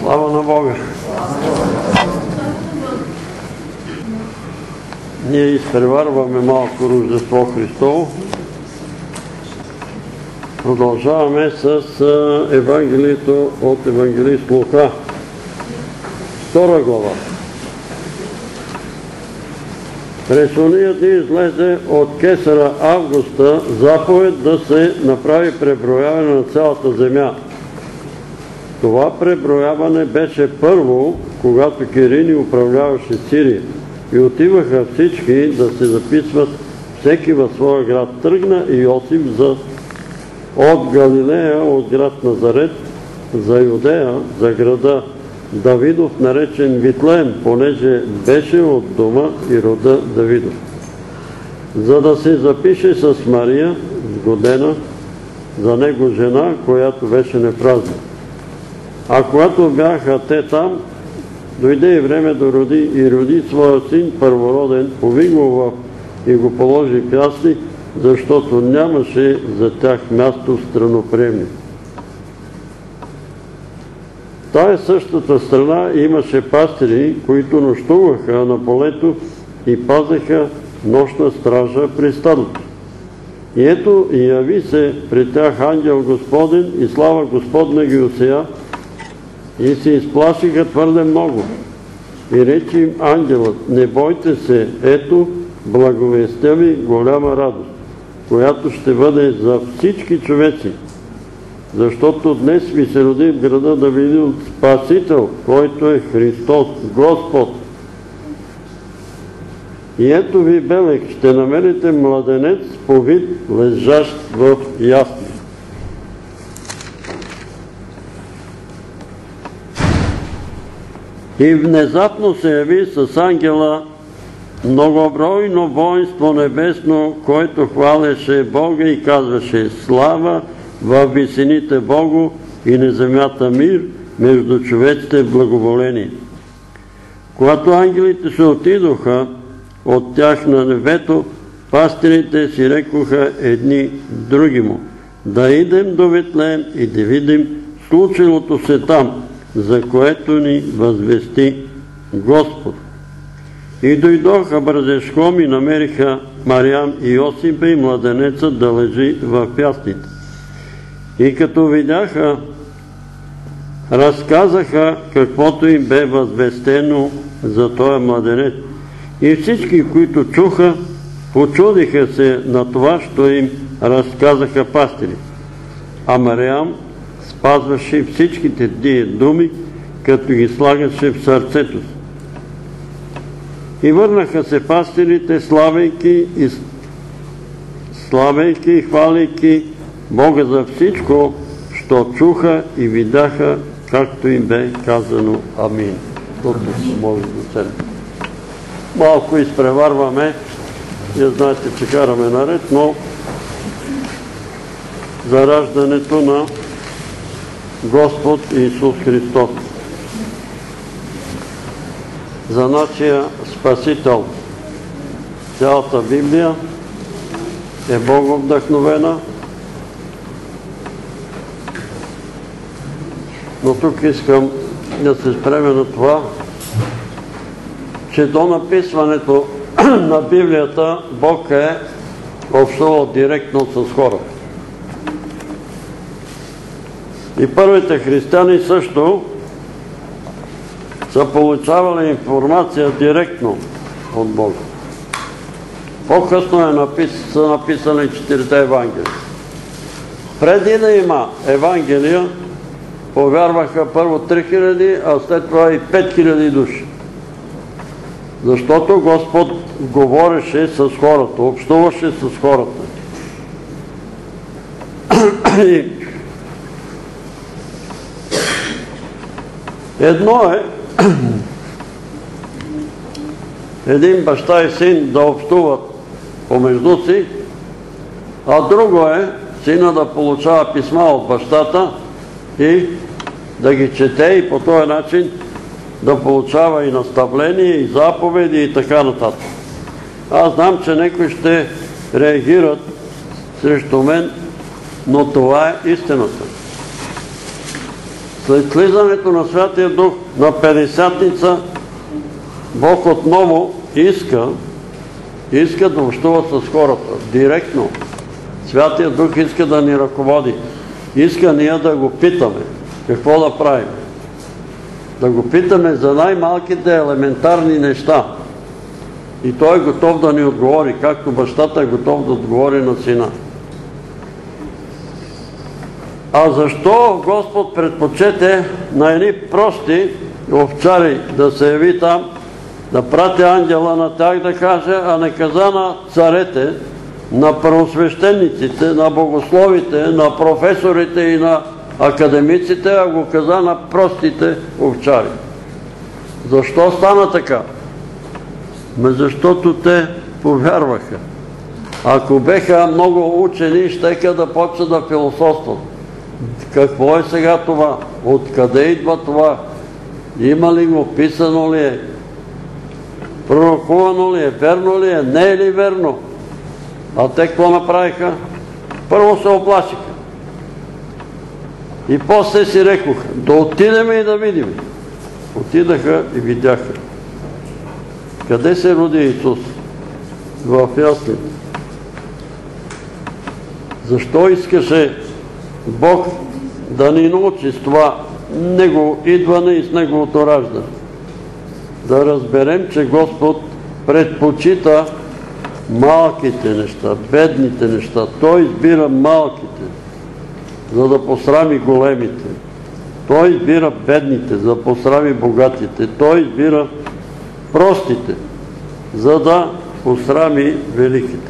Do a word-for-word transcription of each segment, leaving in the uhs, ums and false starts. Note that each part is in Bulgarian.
Слава на Бога! Ние изпреварваме малко Рождество Христово. Продължаваме с Евангелието от евангелист Лука. Втора глава. През ония дни излезе от кесара Августа заповед да се направи преброяване на цялата земя. Това преброяване беше първо, когато Кирини управляваше Сирия, и отиваха всички да се записват всеки във своя град. Тръгна Йосиф за, от Галилея, от град Назарет, за Юдея, за града Давидов, наречен Витлеем, понеже беше от дома и рода Давидов, за да се запише с Мария, сгодена за него жена, която беше непразна. А когато бяха те там, дойде и време да роди и роди своя син първороден, пови го и го положи в ясли, защото нямаше за тях място в страноприемник. В тая същата страна имаше пастири, които нощуваха на полето и пазеха нощна стража при стадото. И ето яви се при тях ангел Господен и слава Господна ги осея, и се изплашиха твърде много. И рече им ангелът: не бойте се, ето благовестя ви голяма радост, която ще бъде за всички човеци. Защото днес ви се роди в града Давидов Спасител, който е Христос, Господ. И ето ви белег, ще намерите младенец повит, лежащ в ясли. И внезапно се яви с ангела многобройно воинство небесно, което хвалеше Бога и казваше: слава във висините Богу и на земята мир, между човеците благоволение. Когато ангелите се отидоха от тях на небето, пастирите си рекоха едни други му: да идем до Витлеем и да видим случилото се там, за което ни възвести Господ. И дойдоха бързешком и намериха Мариям и Йосипа и младенеца да лежи в яслите. И като видяха, разказаха каквото им бе възвестено за този младенец. И всички, които чуха, почудиха се на това, що им разказаха пастири. А Мариям спазваше всичките тия думи, като ги слагаше в сърцето си. И върнаха се пастирите, славейки и, славейки и хвалейки Бога за всичко, що чуха и видяха, както им бе казано. Амин. Тук се моли до църква. Малко изпреварваме, вие знаете, че караме наред, но за раждането на Господ Исус Христос, за нашия Спасител. Цялата Библия е боговдъхновена, но тук искам да се спреме на това, че до написването на Библията Бог е общувал директно с хората. И първите християни също са получавали информация директно от Бога. По-късно е напис... са написани четирите Евангелия. Преди да има Евангелия, повярваха първо три хиляди, а след това и пет хиляди души. Защото Господ говореше с хората, общуваше с хората. И едно е един баща и син да общуват помежду си, а друго е сина да получава писма от бащата и да ги чете и по този начин да получава и наставления, и заповеди и така нататък. Аз знам, че някои ще реагират срещу мен, но това е истината. След слизането на Святия Дух на Петдесятница, Бог отново иска, иска да общува с хората, директно. Святия Дух иска да ни ръководи. Иска ние да го питаме какво да правим. Да го питаме за най-малките елементарни неща. И Той е готов да ни отговори, както бащата е готов да отговори на сина. А защо Господ предпочете на едни прости овчари да се яви там, да прати ангела на тях да каже, а не каза на царете, на първосвещениците, на богословите, на професорите и на академиците, а го каза на простите овчари? Защо стана така? Ме защото те повярваха. Ако беха много учени, щеха да почнат да философстват. Какво е сега това? Откъде идва това? Има ли го? Писано ли е? Пророкувано ли е? Верно ли е? Не е ли верно? А те какво направиха? Първо се оплашиха. И после си рекоха, да отидем и да видим. Отидаха и видяха. Къде се роди Исус? В яслите. Защо искаше Бог да ни научи с това Него идване и с Неговото раждане? Да разберем, че Господ предпочита малките неща, бедните неща. Той избира малките, за да посрами големите. Той избира бедните, за да посрами богатите. Той избира простите, за да посрами великите.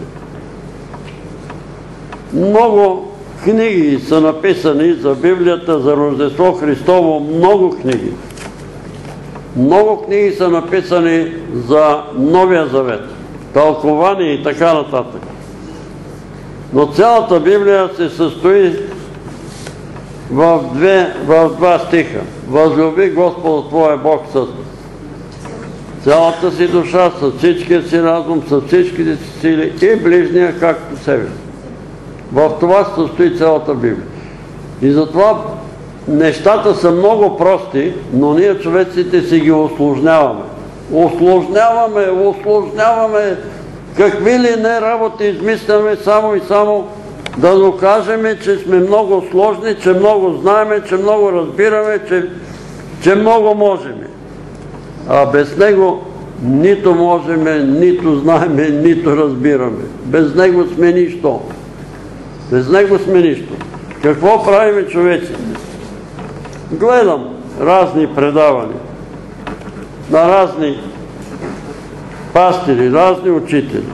Много книги са написани за Библията, за Рождество Христово. Много книги. Много книги са написани за Новия Завет, тълкования и така нататък. Но цялата Библия се състои в, две, в два стиха. Възлюби Господа твоя Бог с цялата си душа, с всичкия си разум, с всичките си сили и ближния както себе. В това се състои цялата Библия. И затова нещата са много прости, но ние човеците си ги усложняваме. Усложняваме, усложняваме, какви ли не работи измисляме само и само да докажем, че сме много сложни, че много знаеме, че много разбираме, че, че много можем. А без Него нито можеме, нито знаеме, нито разбираме. Без Него сме нищо. Без Него сме нищо. Какво правиме човеците? Гледам разни предавания на разни пастири, разни учители.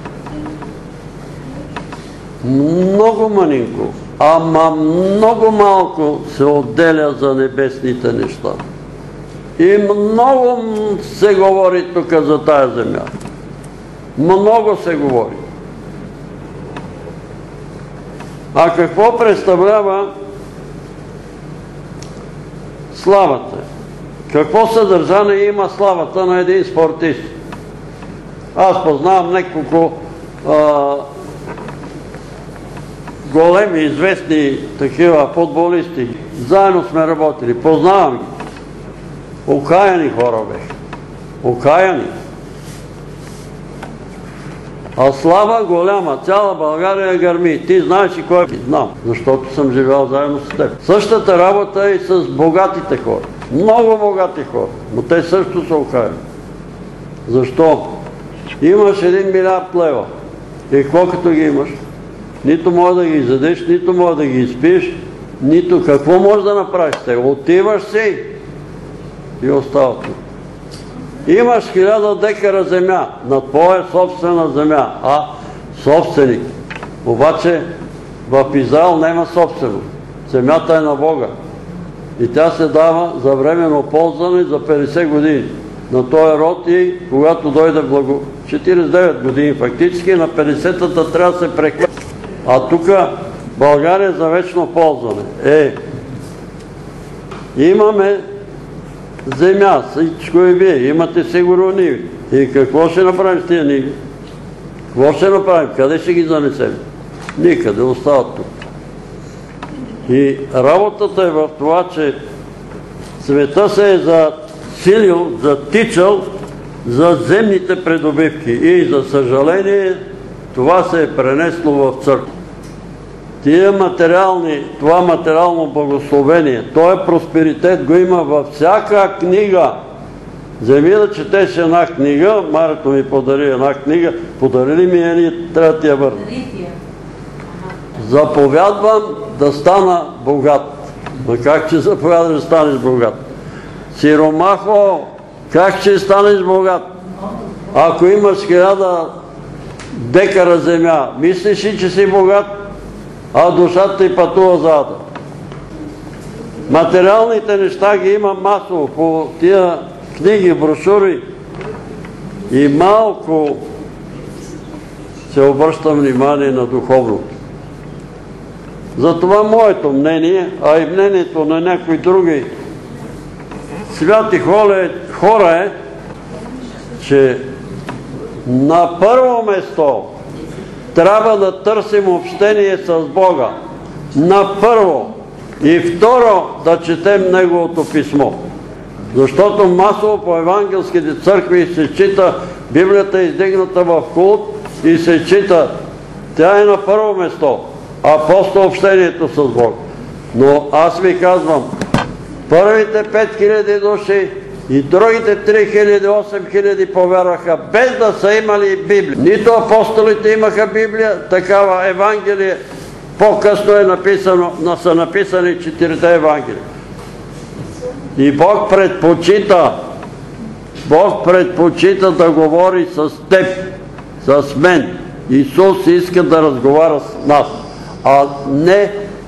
Много манинко, ама много малко се отделя за небесните неща. И много се говори тук за тая земя. Много се говори. А какво представлява славата? Какво съдържание има славата на един спортист? Аз познавам няколко а, големи, известни такива футболисти. Заедно сме работили. Познавам ги. Окаяни хора беха. Окаяни. А слава голяма. Цяла България гърми. Ти знаеш и кой е? Знам, защото съм живял заедно с теб. Същата работа е и с богатите хора. Много богати хора. Но те също са окаяни. Защо? Имаш един милиард лева. И какво като ги имаш? Нито може да ги изядеш, нито може да ги изпиеш, нито какво можеш да направиш с теб. Отиваш си и остава тук. Имаш хиляда декара земя, на твоя собствена земя, а собственик. Обаче в Израел няма собственост. Земята е на Бога. И тя се дава за временно ползване за петдесет години. На този род и когато дойде благо... четиридесет и девет години фактически, на петдесетата трябва да се прехвърли. А тук България за вечно ползване. Е, имаме земя, всичко и вие, имате сигурно ниви. И какво ще направим с тия ниви? Какво ще направим? Къде ще ги занесем? Никъде, остават тук. И работата е в това, че света се е засилил, затичал за земните придобивки и за съжаление това се е пренесло в църква. Тия материални, това материално благословение, този просперитет го има във всяка книга. Вземи да четеш една книга, Марето ми подари една книга, подарили ми е ли, трябва да ти я върна. Заповядвам да стана богат. Но как ще заповядаш да станеш богат? Сиромахо, как ще станеш богат? Ако имаш хиляда декара земя, мислиш ли, че си богат, а душата ти пътува заада? Материалните неща ги има масово по тия книги, брошури и малко се обръща внимание на духовното. Затова моето мнение, а и мнението на някои други святи хора е, че на първо место трябва да търсим общение с Бога. На първо. И второ, да четем Неговото писмо. Защото масово по евангелските църкви се чита, Библията е издигната в култ и се чита, тя е на първо место, а после общението с Бог. Но аз ви казвам, първите пет хиляди души и другите три хиляди, осем хиляди повярваха, без да са имали Библия. Нито апостолите имаха Библия, такава Евангелие. По-късно е написано, са написани четирите Евангелия. И Бог предпочита, Бог предпочита да говори с теб, с мен. Исус иска да разговаря с нас, а не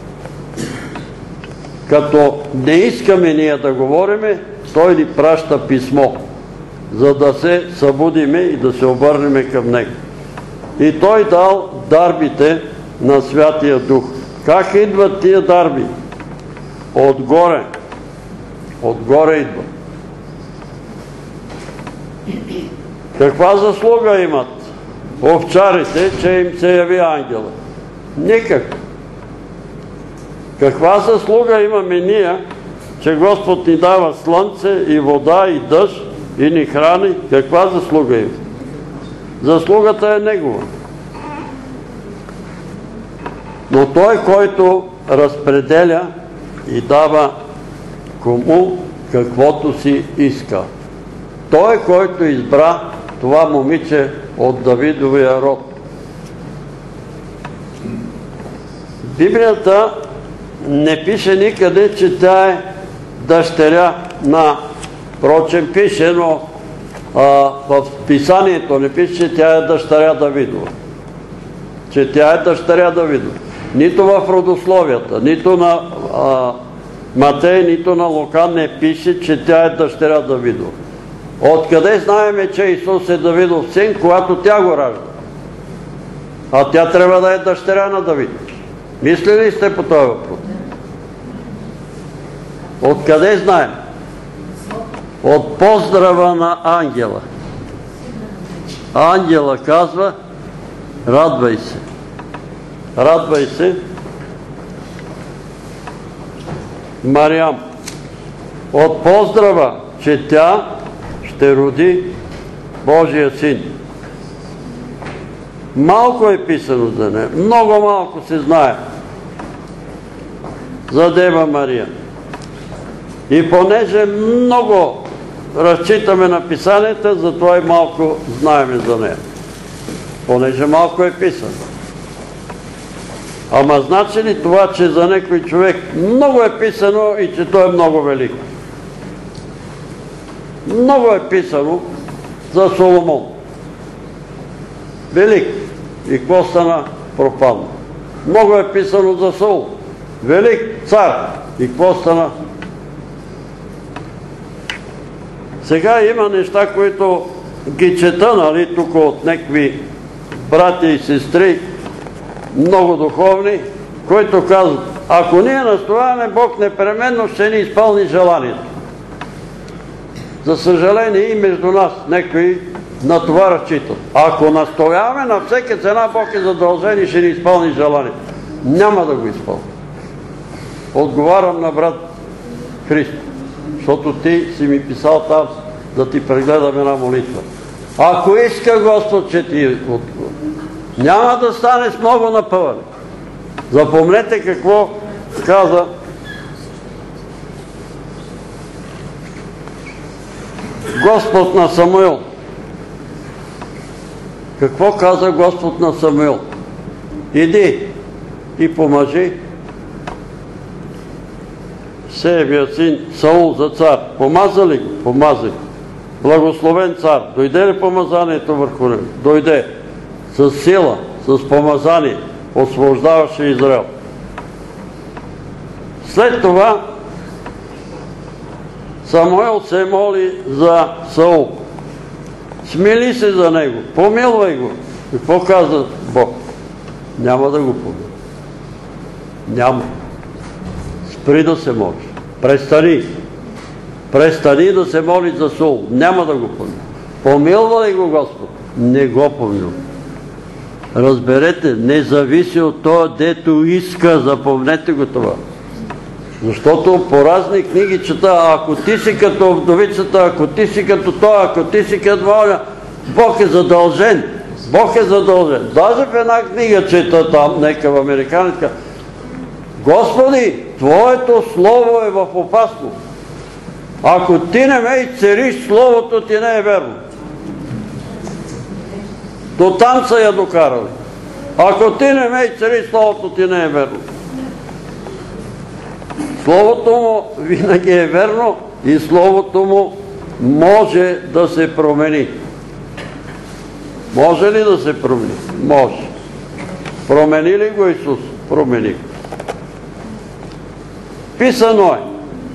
като не искаме ние да говориме, Той ни праща писмо, за да се събудиме и да се обърнем към Него. И Той дал дарбите на Святия Дух. Как идват тия дарби? Отгоре. Отгоре идват. Каква заслуга имат овчарите, че им се яви ангела? Никак. Каква заслуга имаме ние, че Господ ни дава слънце и вода и дъжд и ни храни? Каква заслуга има? Заслугата е Негова. Но Той, който разпределя и дава кому каквото си иска. Той, който избра това момиче от Давидовия род. Библията не пише никъде, че тя е дъщеря на... Впрочем пише, но а, в писанието не пише, че тя е дъщеря Давидова. Че тя е дъщеря Давидова. Нито в родословията, нито на а, Матей, нито на Лука не пише, че тя е дъщеря Давидова. Откъде знаеме, че Исус е Давидов син, когато тя го ражда? А тя трябва да е дъщеря на Давид. Мислили сте по този въпрос? Откъде знаем? От поздрава на ангела. Ангела казва, радвай се. Радвай се, Мариам. От поздрава, че тя ще роди Божия син. Малко е писано за нея, много малко се знае за Дева Мария. И понеже много разчитаме на писанията, затова и малко знаеме за нея. Понеже малко е писано. Ама значи ли това, че за някой човек много е писано и че той е много велик? Много е писано за Соломон. Велик. И какво стана? Пропадна. Много е писано за Саул. Велик цар. И какво стана? Сега има неща, които ги чета, нали, тук от някакви братя и сестри, много духовни, които казват, ако ние настояваме, Бог непременно ще ни изпълни желанието. За съжаление и между нас някои на това разчитат. Ако настояваме, на всяка цена Бог е задължен и ще ни изпълни желанието. Няма да го изпълни. Отговарям на брат Христо. защото ти си ми писал там да ти прегледам една молитва. Ако иска Господ, че ти отговори. Няма да стане с много напъване. Запомнете какво каза Господ на Самуил. Какво каза Господ на Самуил? Иди и помажи Сеевия син Саул за цар. Помаза ли го? Помаза. Благословен цар. Дойде ли помазанието върху него? Дойде. С сила, с помазание освобождаваше Израел. След това Самуил се моли за Саул. Смили се за него, помилвай го. Какво каза Бог? Няма да го помилва. Няма. Спри да се молиш. Престани. Престани да се моли за Саул. Няма да го помилва. Помилва ли го Господ? Не го помилва. Разберете, не зависи от това, дето иска. Запомнете го това. Защото по разни книги чета, ако ти си като вдовицата, ако ти си като това, ако ти си като воля, Бог е задължен. Бог е задължен. Даже в една книга чета там, нека в американска, Господи, Твоето Слово е в опасност. Ако ти не ме изцериш, Словото ти не е верно. До там са я докарали. Ако ти не ме изцериш, Словото ти не е верно. Словото му винаги е верно и Словото му може да се промени. Може ли да се промени? Може. Промени ли го Исус? Промени го. Писано е.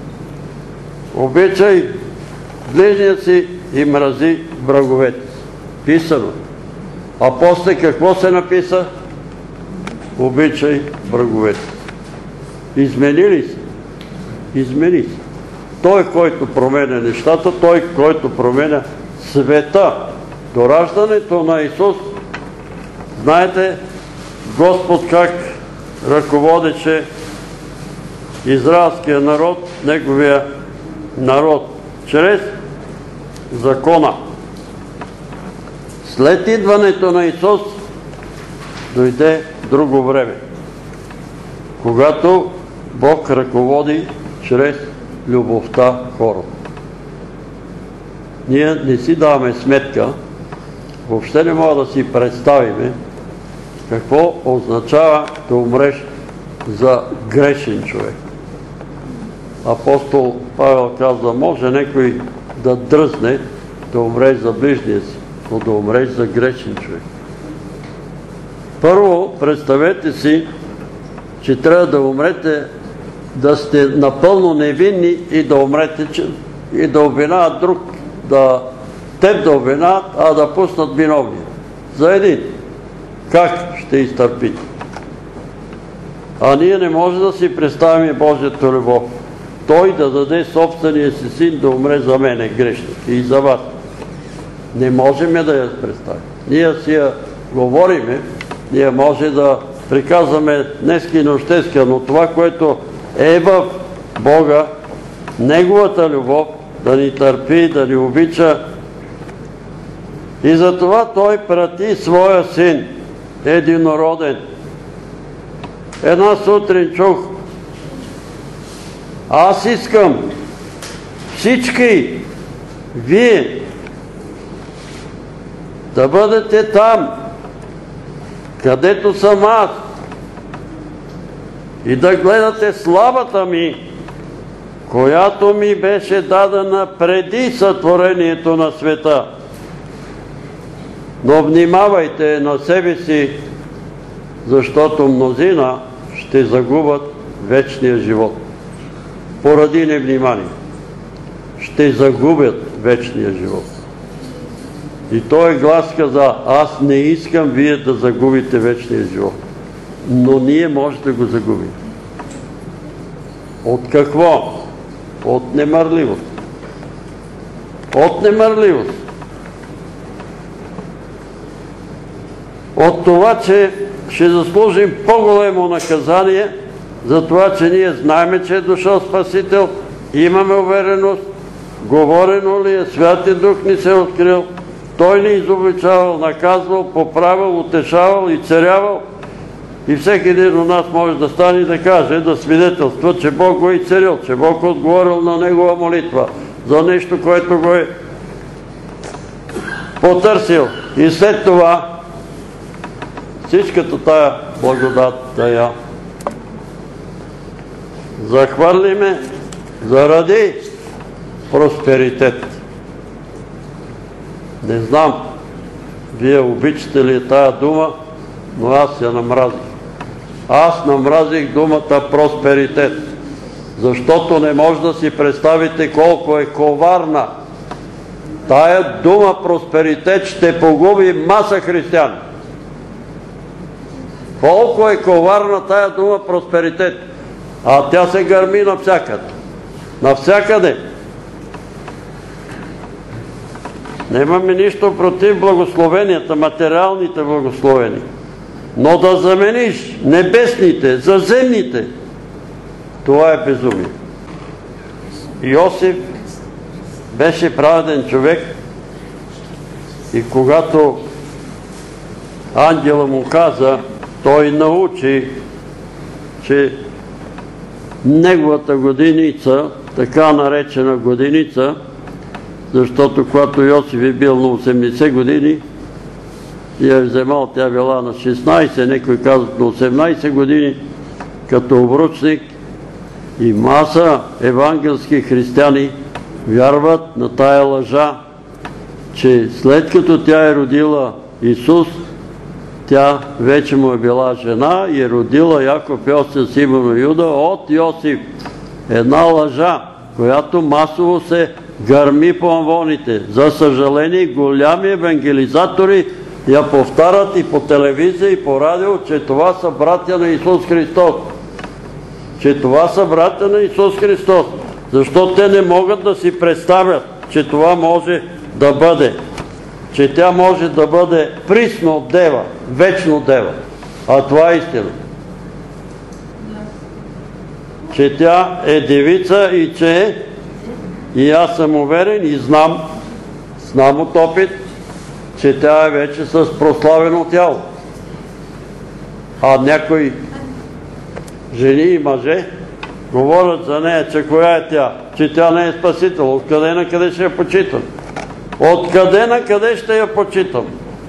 Обичай ближния си и мрази враговете си. Писано е. А после какво се написа? Обичай враговете си. Измени ли се? Измени се. Той, който променя нещата, той, който променя света. До раждането на Исус, знаете, Господ как ръководеше израелския народ, неговия народ, чрез закона. След идването на Исус дойде друго време, когато Бог ръководи чрез любовта хората. Ние не си даваме сметка, въобще не мога да си представиме какво означава да умреш за грешен човек. Апостол Павел казва, може някой да дръзне да умреш за ближния си, но да умреш за грешен човек. Първо, представете си, че трябва да умрете, да сте напълно невинни и да умрете, и да обвинават друг, да теб да обвинават, а да пуснат виновния. За един. Как ще изтърпите? А ние не може да си представим Божията любов. Той да даде собствения си син да умре за мене, грешник, и за вас. Не можем да я представим. Ние си я говориме, ние може да приказваме днески и нощеска, но това, което е в Бога, Неговата любов, да ни търпи, да ни обича. И затова Той прати Своя син, единороден. Една сутрин чух, аз искам всички вие да бъдете там, където съм аз, и да гледате славата ми, която ми беше дадена преди сътворението на света. Но внимавайте на себе си, защото мнозина ще загубят вечния живот. Поради невнимание. Ще загубят вечния живот. И той глас каза, аз не искам вие да загубите вечния живот. Но ние може да го загубим. От какво? От немърливост. От немърливост. От това, че ще заслужим по-големо наказание, за това, че ние знаеме, че е дошъл Спасител имаме увереност, говорено ли е, Святия Дух ни се е открил, Той ни изобличавал, наказвал, поправил, утешавал и царявал. И всеки един от нас може да стане и да каже, да свидетелства, че Бог го е изцелил, че Бог е отговорил на негова молитва за нещо, което го е потърсил. И след това всичката тая благодат да я захвърлиме заради просперитет. Не знам, вие обичате ли тая дума, но аз я намразих. Аз намразих думата просперитет, защото не може да си представите колко е коварна. Тая дума просперитет ще погуби маса християни. Колко е коварна тая дума просперитет, а тя се гърми навсякъде. Навсякъде. Нямаме нищо против благословенията, материалните благословения. Но да замениш небесните за земните, това е безумие. Йосиф беше праведен човек и когато ангела му каза, той научи, че неговата годиница, така наречена годиница, защото когато Йосиф е бил на осемдесет години, я е вземал, тя била на шестнайсет, некои казват на осемнайсет години, като обручник, и маса евангелски християни вярват на тая лъжа, че след като тя е родила Исус, тя вече му е била жена и е родила Яков, Йосиф, Симон и Юда от Йосиф. Една лъжа, която масово се гърми по амвоните. За съжаление, голями евангелизатори я повтарят и по телевизия, и по радио, че това са братя на Исус Христос. Че това са братя на Исус Христос. Защото те не могат да си представят, че това може да бъде. Че тя може да бъде присно дева, вечно дева. А това е истина. Че тя е девица и че и аз съм уверен и знам, знам от опит, че тя е вече с прославено тяло. А някои жени и мъже говорят за нея, че коя е тя, че тя не е спасител. Откъде на къде ще я почитам? Откъде на къде ще я почитам?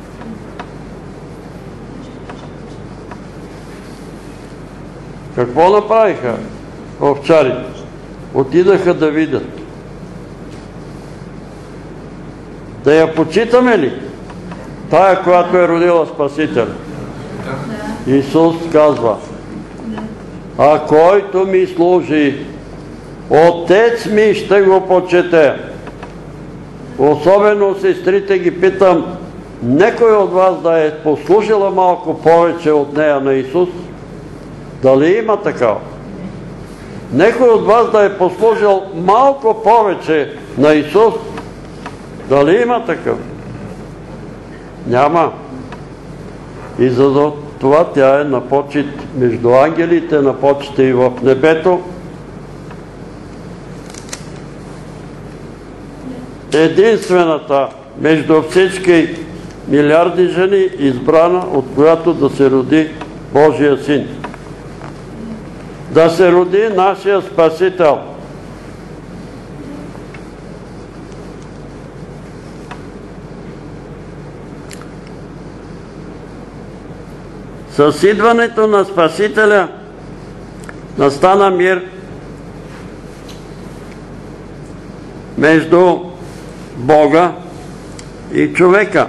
Какво направиха овчарите? Отидаха да видят. Да я почитаме ли? Тая, която е родила Спасител. Исус казва, а който ми служи, Отец ми ще го почете. Особено сестрите ги питам, некой от вас да е послужила малко повече от нея на Исус? Дали има такава? Некой от вас да е послужил малко повече на Исус? Дали има такъв? Няма. И за това тя е на почит между ангелите, на почит и в небето. Единствената между всички милиарди жени, избрана, от която да се роди Божия Син. Да се роди нашия Спасител. С идването на Спасителя настана мир между Бога и човека.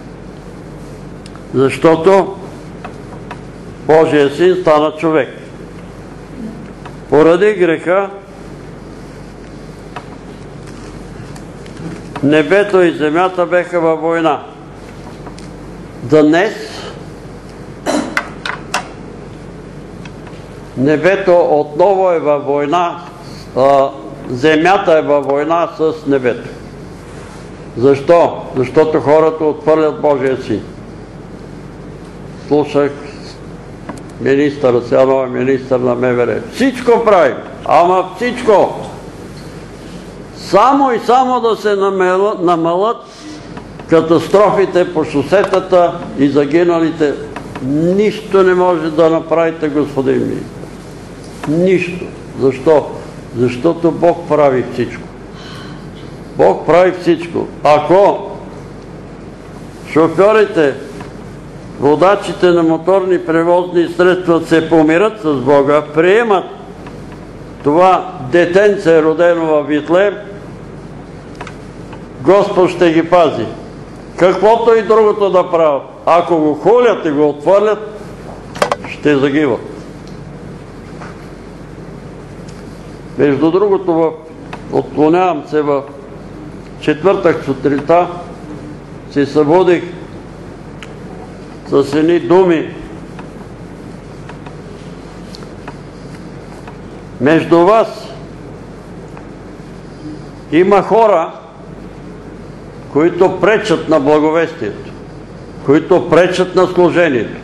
Защото Божия Син стана човек. Поради греха небето и земята беха във война. Днес небето отново е във война, земята е във война с небето. Защо? Защото хората отхвърлят Божия Син. Слушах министъра, сега нови министър на МВР. Всичко правим, ама всичко. само и само да се намалят катастрофите по шосетата и загиналите. Нищо не може да направите, господин министър. Нищо. Защо? Защото Бог прави всичко. Бог прави всичко. Ако шофьорите, водачите на моторни превозни средства се помират с Бога, приемат това детенце, родено във Витлеем, Господ ще ги пази. Каквото и другото да правят. Ако го хулят и го отвърлят, ще загиват. Между другото, отклонявам се, в четвъртък сутринта се събудих с едни думи. Между вас има хора, които пречат на благовестието, които пречат на служението.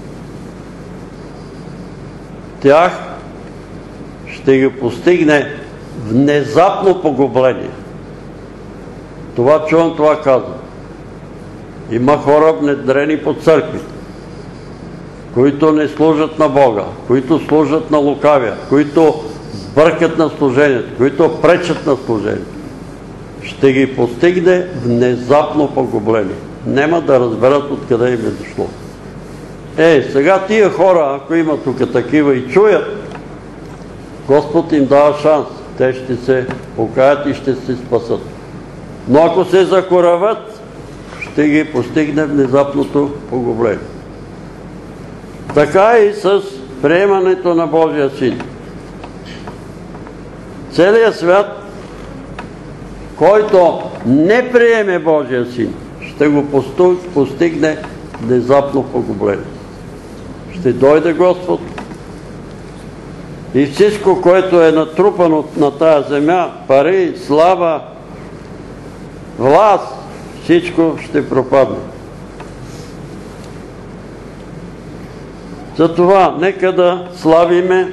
Тях ще ги постигне внезапно погубление. Това чувам, това казвам. Има хора внедрени по църквите, които не служат на Бога, които служат на лукавия, които бъркат на служението, които пречат на служението. Ще ги постигне внезапно погубление. Нема да разберат откъде им е дошло. Е, сега тия хора, ако има тук такива и чуят, Господ им дава шанс. Те ще се покаят и ще се спасат. Но ако се закоравят, ще ги постигне внезапното погубление. Така и с приемането на Божия Син. Целият свят, който не приеме Божия Син, ще го постигне внезапно погубление. Ще дойде Господ и всичко, което е натрупано на тая земя, пари, слава, власт, всичко ще пропадне. Затова нека да славиме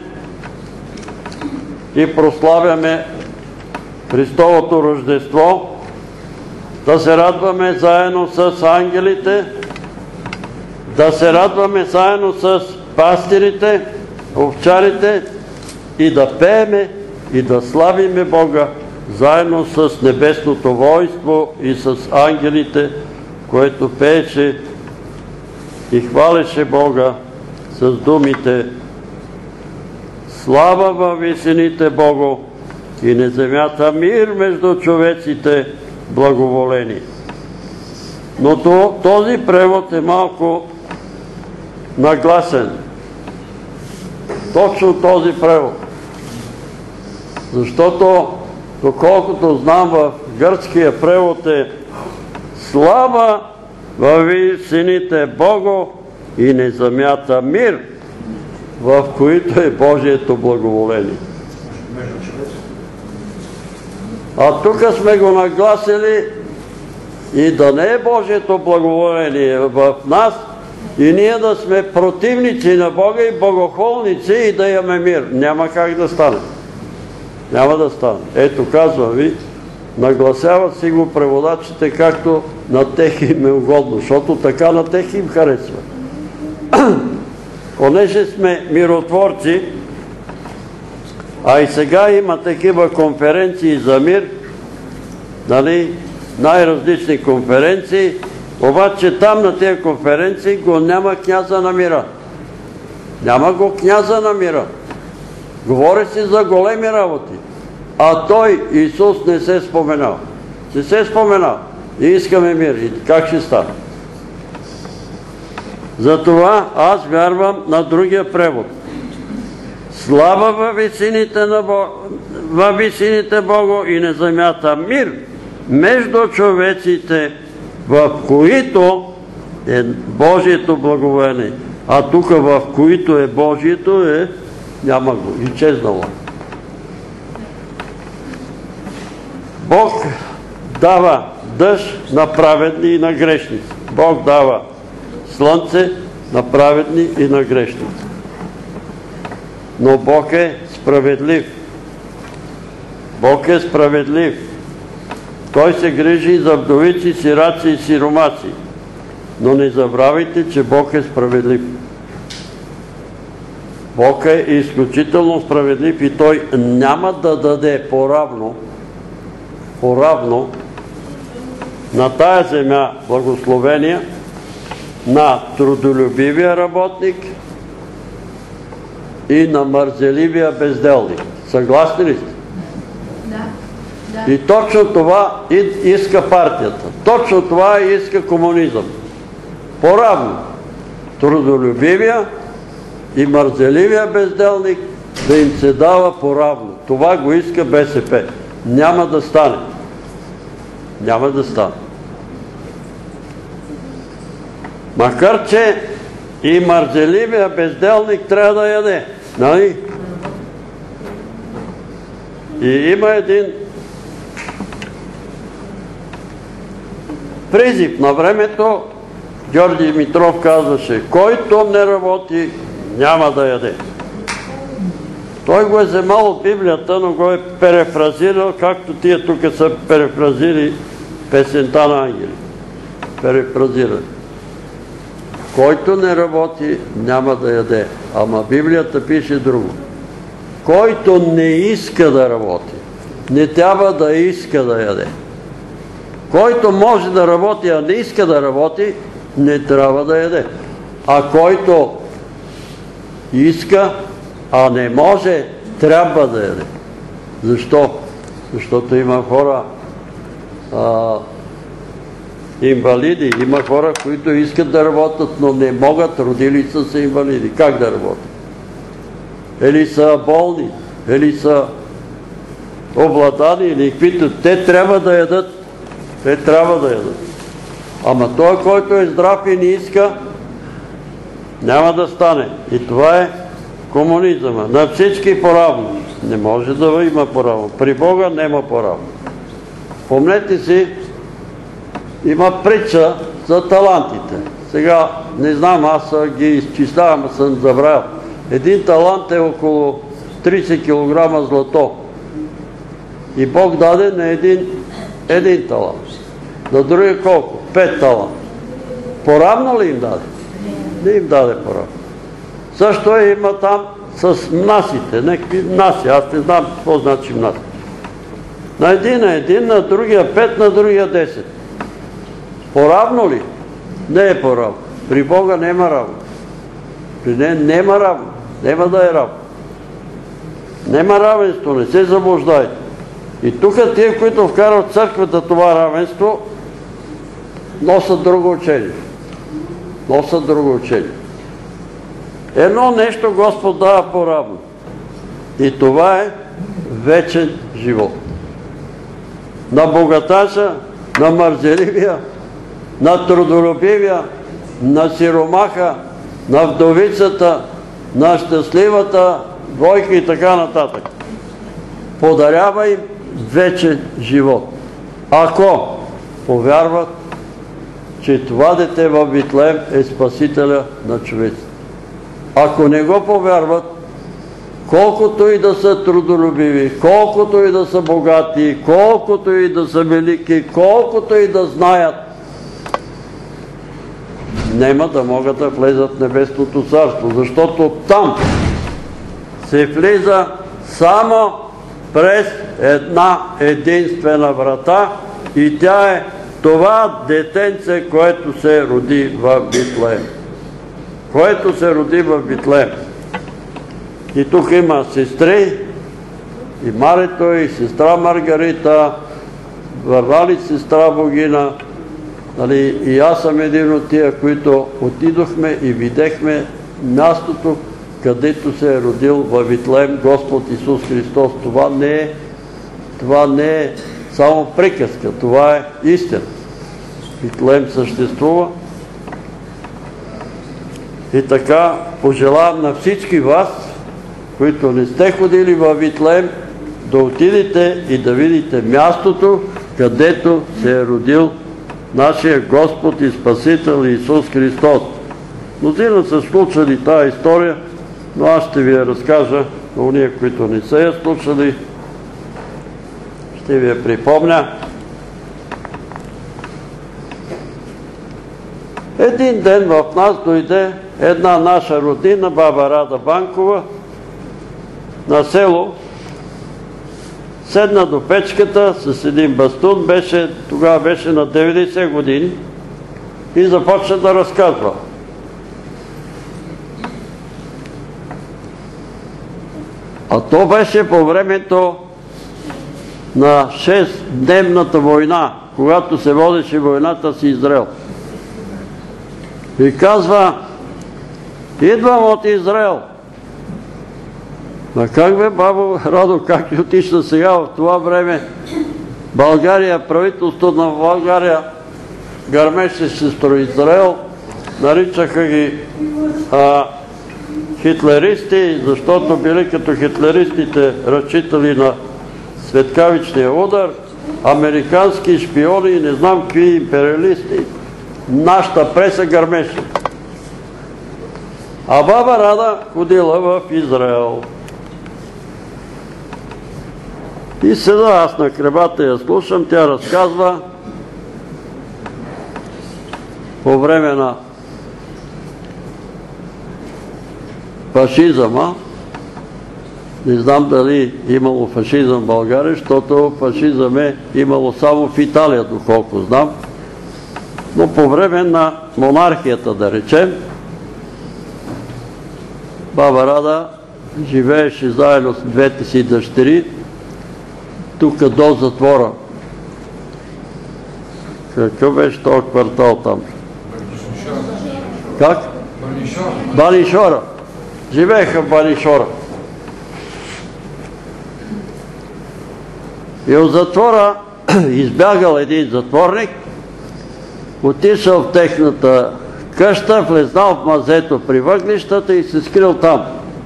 и прославяме Христовото Рождество, да се радваме заедно с ангелите, да се радваме заедно с пастирите, овчарите и да пееме и да славиме Бога заедно с небесното войство и с ангелите, което пееше и хвалеше Бога с думите: слава във висините Богу и на земята мир между човеците благоволени. Но този превод е малко нагласен. Точно този превод. Защото, доколкото знам, в гръцкия превод е слава във висините Богу и на земята мир, в които е Божието благоволение. А тук сме го нагласили и да не е Божието благоволение в нас и ние да сме противници на Бога и богохулници и да имаме мир. Няма как да стане. Няма да стане. Ето, казвам ви, нагласяват си го преводачите както на тех им е угодно, защото така на тех им харесва. Понеже сме миротворци, а и сега има такива конференции за мир, нали, най-различни конференции, обаче там на тези конференции го няма княза на мира. Няма го княза на мира. Говори си за големи работи. А той, Исус, не се споменал. Не се споменал. И искаме мир. И как ще стане? Затова аз вярвам на другия превод. Слава във висините, на Бог... във висините Богу и на земята мир между човеците, в които е Божието благоволение. А тук в които е Божието е, няма го, изчезнало. Бог дава дъжд на праведни и на грешници. Бог дава слънце на праведни и на грешници. Но Бог е справедлив. Бог е справедлив. Той се грижи и за вдовици, сираци и сиромаци. Но не забравяйте, че Бог е справедлив. Бог е изключително справедлив и Той няма да даде по-равно, по-равно на тая земя благословения на трудолюбивия работник и на мързеливия безделник. Съгласни ли сте? Да. И точно това иска партията. Точно това иска комунизъм. По-равно. Трудолюбивия и мързеливия безделник да им се дава по-равно. Това го иска БСП. Няма да стане. Няма да стане. Макар че и мързеливия безделник трябва да яде. Нали? И има един призив на времето. Георги Димитров казваше: който не работи, няма да яде. Той го е вземал от Библията, но го е перефразирал, както тия тук са перефразирали песента на ангели. Перефразирали. Който не работи, няма да яде. Ама Библията пише друго. Който не иска да работи, не трябва да иска да яде. Който може да работи, а не иска да работи, не трябва да яде. А който иска, а не може, трябва да яде. Защо? Защото има хора а, инвалиди, има хора, които искат да работят, но не могат, родили са се инвалиди. Как да работят? Или са болни, или са обладани, или каквито. Те трябва да ядат. Те трябва да ядат. Ама той, който е здрав и не иска, няма да стане. И това е комунизъма. На всички по-равно. Не може да има по-равно. При Бога няма по-равно. Помнете си, има притча за талантите. Сега, не знам, аз ги изчислявам, съм забравил. Един талант е около трийсет килограма злато. И Бог даде на един, един талант. На другия колко? Пет талант. По-равно ли им даде? Не им даде по-равно. Също е има там с насите, някакви наси. Аз не знам какво значи наси. На един на един, на другия пет, на другия десет. По-равно ли? Не е по-равно. При Бога нема равно. При не нема равно. Нема да е равно. Нема равенство, не се заблуждайте. И тук тия, които вкарват църквата това равенство, носят друго учение. Носят друго учение. Едно нещо Господ дава по-равно. И това е вечен живот. На богаташа, на мързеливия, на трудолюбивия, на сиромаха, на вдовицата, на щастливата двойка и така нататък. Подарява им вечен живот. Ако повярват, че това дете във Витлеем е Спасителя на човеците. Ако не го повярват, колкото и да са трудолюбиви, колкото и да са богати, колкото и да са велики, колкото и да знаят, няма да могат да влезат в Небесното царство, защото там се влиза само през една единствена врата и тя е това детенце, което се роди в Витлеем. Което се роди в Витлеем. И тук има сестри, и Марито, и сестра Маргарита, Варвали сестра Богина, нали, и аз съм един от тия, които отидохме и видехме мястото, където се е родил във Витлеем Господ Исус Христос. Това не е, това не е само приказка, това е истина. Витлеем съществува. И така пожелавам на всички вас, които не сте ходили във Витлеем, да отидете и да видите мястото, където се е родил нашия Господ и Спасител Исус Христос. Мнозина са слушали тази история, но аз ще ви я разкажа на уния, които не са я слушали. ще ви я припомня. Един ден в нас дойде една наша родина, баба Рада Банкова, на село, седна до печката с един бастун, беше, тогава беше на деветдесет години и започна да разказва. А то беше по времето на шестдневната война, когато се водеше войната с Израел. И казва: идвам от Израел. А как бе, бабо Радо, как ти отишла сега в това време? България, правителството на България гърмеше сестро Израел, наричаха ги а, хитлеристи, защото били като хитлеристите, разчитали на светкавичния удар, американски шпиони и не знам какви империалисти. Нашата преса гърмеше. А баба Рада ходила в Израел. И седа аз на кребата я слушам, тя разказва по време на фашизъма. Не знам дали имало фашизъм в България, защото фашизъм е имало само в Италия, доколко знам. Но по време на монархията, да речем, баба Рада живееше заедно с двете си дъщери тук до затвора. Какъв беше този квартал там? Как? Банишора. Живееха в Банишора. И от затвора избягал един затворник, отишъл в техната къща, влезнал в мазето при въглищата и се скрил там.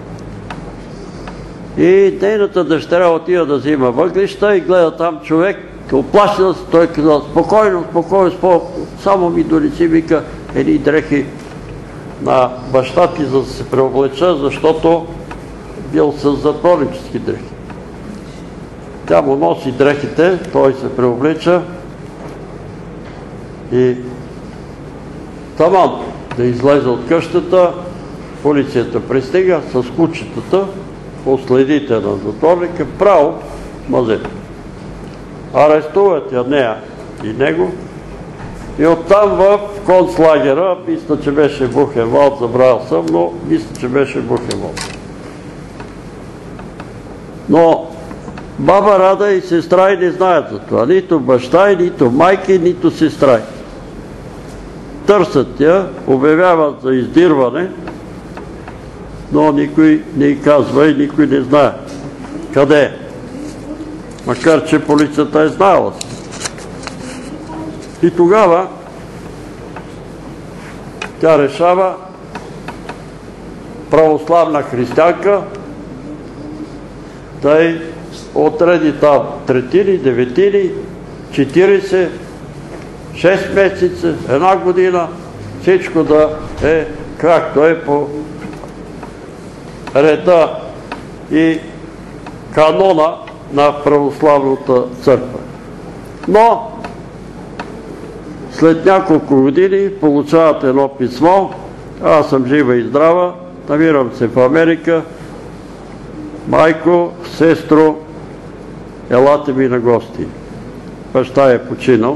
И нейната дъщеря отива да взима въглища и гледа там човек, оплашил се, той казал: спокойно, спокойно, спокойно, само ми донеси, вика, едни дрехи на баща ти, за да се преоблеча, защото бил с затворнически дрехи. Тя му носи дрехите, той се преоблича и таман да излезе от къщата, полицията пристига с кучетата, последите на затворника, право в мазето. Арестуват я нея и него и оттам в концлагера, мисля, че беше Бухенвалд, забравил съм, но мисля, че беше Бухенвалд. Но баба Рада и сестра и не знаят за това. Нито баща, нито майки, нито сестра. Търсят я, обявяват за издирване, но никой не й казва и никой не знае къде е. Макар че полицията е знаела. И тогава тя решава, православна християнка, да й отреди там третини, деветини, четиридесет, шест месеца, една година, всичко да е както е по реда и канона на православната църква. Но след няколко години получават едно писмо: аз съм жива и здрава, намирам се в Америка, майко, сестро, елате ми на гости. Баща е починал.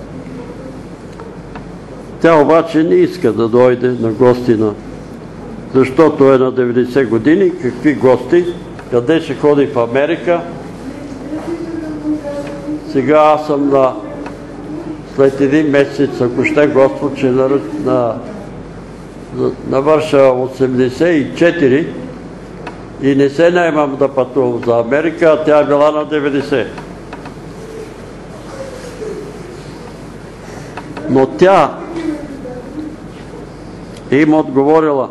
Тя обаче не иска да дойде на гости, защото е на деветдесет години. Какви гости? Къде ще ходи в Америка? Сега аз съм на след един месец, ако ще Господ, че навърша осемдесет и четири и не се наемам да пътувам за Америка, а тя е била на деветдесет. Но тя им отговорила: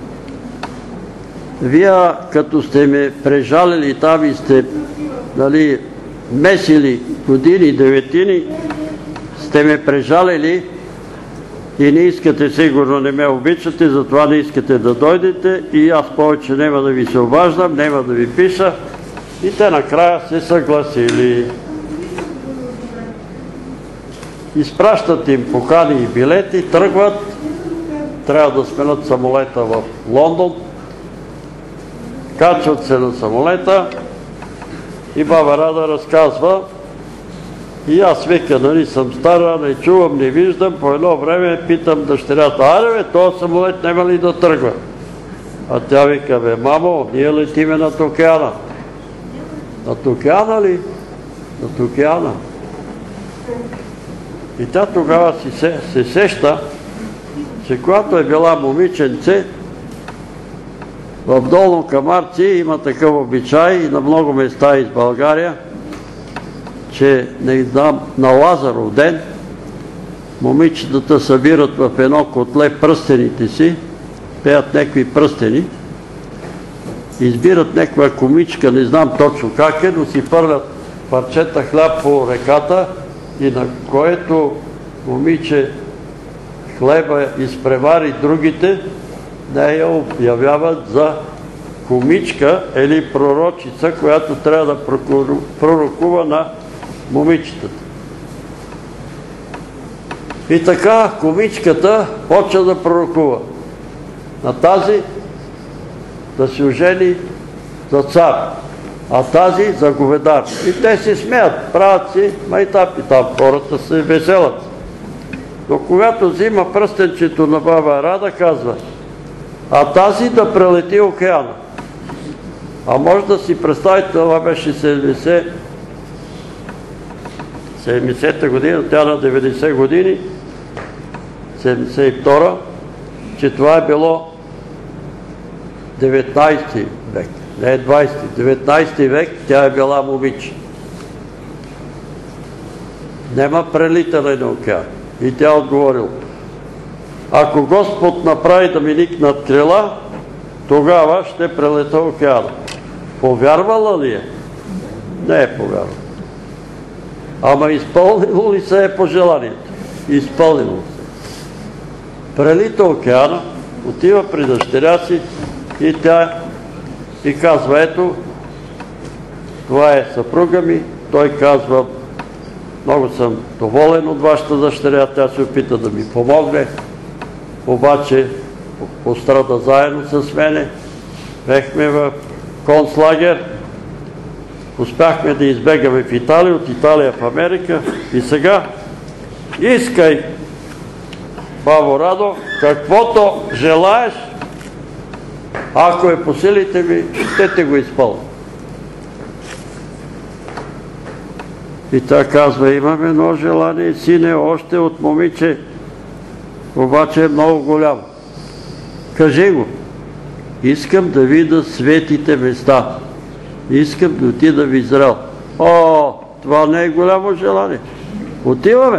вие като сте ме прежалили там и сте, нали, месили години, деветини, сте ме прежалили и не искате, сигурно не ме обичате, затова не искате да дойдете и аз повече няма да ви се обаждам, няма да ви пиша. И те накрая се съгласили. изпращат им покани и билети, тръгват, трябва да сменят самолета в Лондон, качват се на самолета и баба Рада разказва, и аз вика, нали съм стара, не чувам, не виждам, по едно време питам дъщерята, аре бе, този самолет няма ли да тръгва? А тя вика, бе, мамо, ние летиме над океана. Над океана ли? Над океана. И тя тогава си се, се сеща, че когато е била момиченце, в Долно Камарци има такъв обичай и на много места из България, че не знам, на Лазаров ден момичетата събират в едно котле пръстените си, пеят някакви пръстени, избират някаква комичка, не знам точно как е, но си фърлят парчета хляб по реката и на което момиче хлеба изпревари другите, нея обявяват за комичка или пророчица, която трябва да пророкува на момичетата. И така комичката почва да пророкува на тази да се ожени за цар, а тази за говедар. И те се смеят, правят си майтапи, там хората се веселят. Но когато взима пръстенчето на баба Рада, казва, а тази да прелети океана. А може да си представите, това беше седемдесета година, тя на деветдесет години, седемдесет и втора, че това е било деветнайсети век, не е двайсети, деветнайсети век, тя е била момиче. Нема прелитане на океан. И тя отговорила, ако Господ направи да ми никнат крила, тогава ще прелета океана. Повярвала ли е? Не е повярвала. Ама изпълнило ли се е пожеланието? Изпълнило се. Прелита океана, отива при дъщеря си и тя и казва, ето, това е съпруга ми. Той казва, много съм доволен от вашата дъщеря, тя се опита да ми помогне, обаче пострада заедно с мене. Бехме в концлагер, успяхме да избегаме в Италия, от Италия в Америка и сега искай, бабо Радо, каквото желаеш, ако е по силите ми, ще те го изпълня. И тя казва, имам едно желание, сине, още от момиче, обаче е много голямо. Кажи го. Искам да видя светите места. Искам да отида в Израел. О, това не е голямо желание. Отиваме.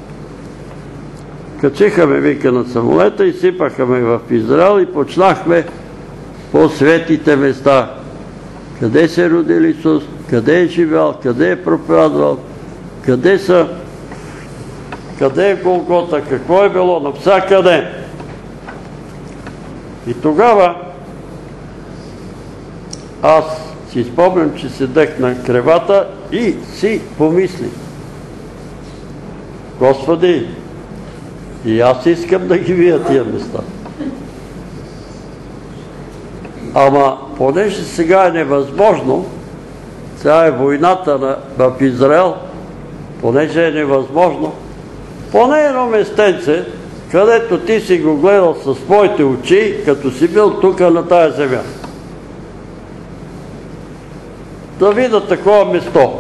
Качихаме, вика, на самолета и сипахаме в Израел и почнахме по светите места. Къде се е родил Исус, къде е живял, къде е проповядвал, къде са, къде е Голгота, какво е било, навсякъде. И тогава аз си спомням, че седех на кревата и си помислих, Господи, и аз искам да ги видя тия места. Ама, понеже сега е невъзможно, сега е войната в Израел, понеже е невъзможно, поне едно местенце, където ти си го гледал със своите очи, като си бил тук на тая земя. Да видя такова место.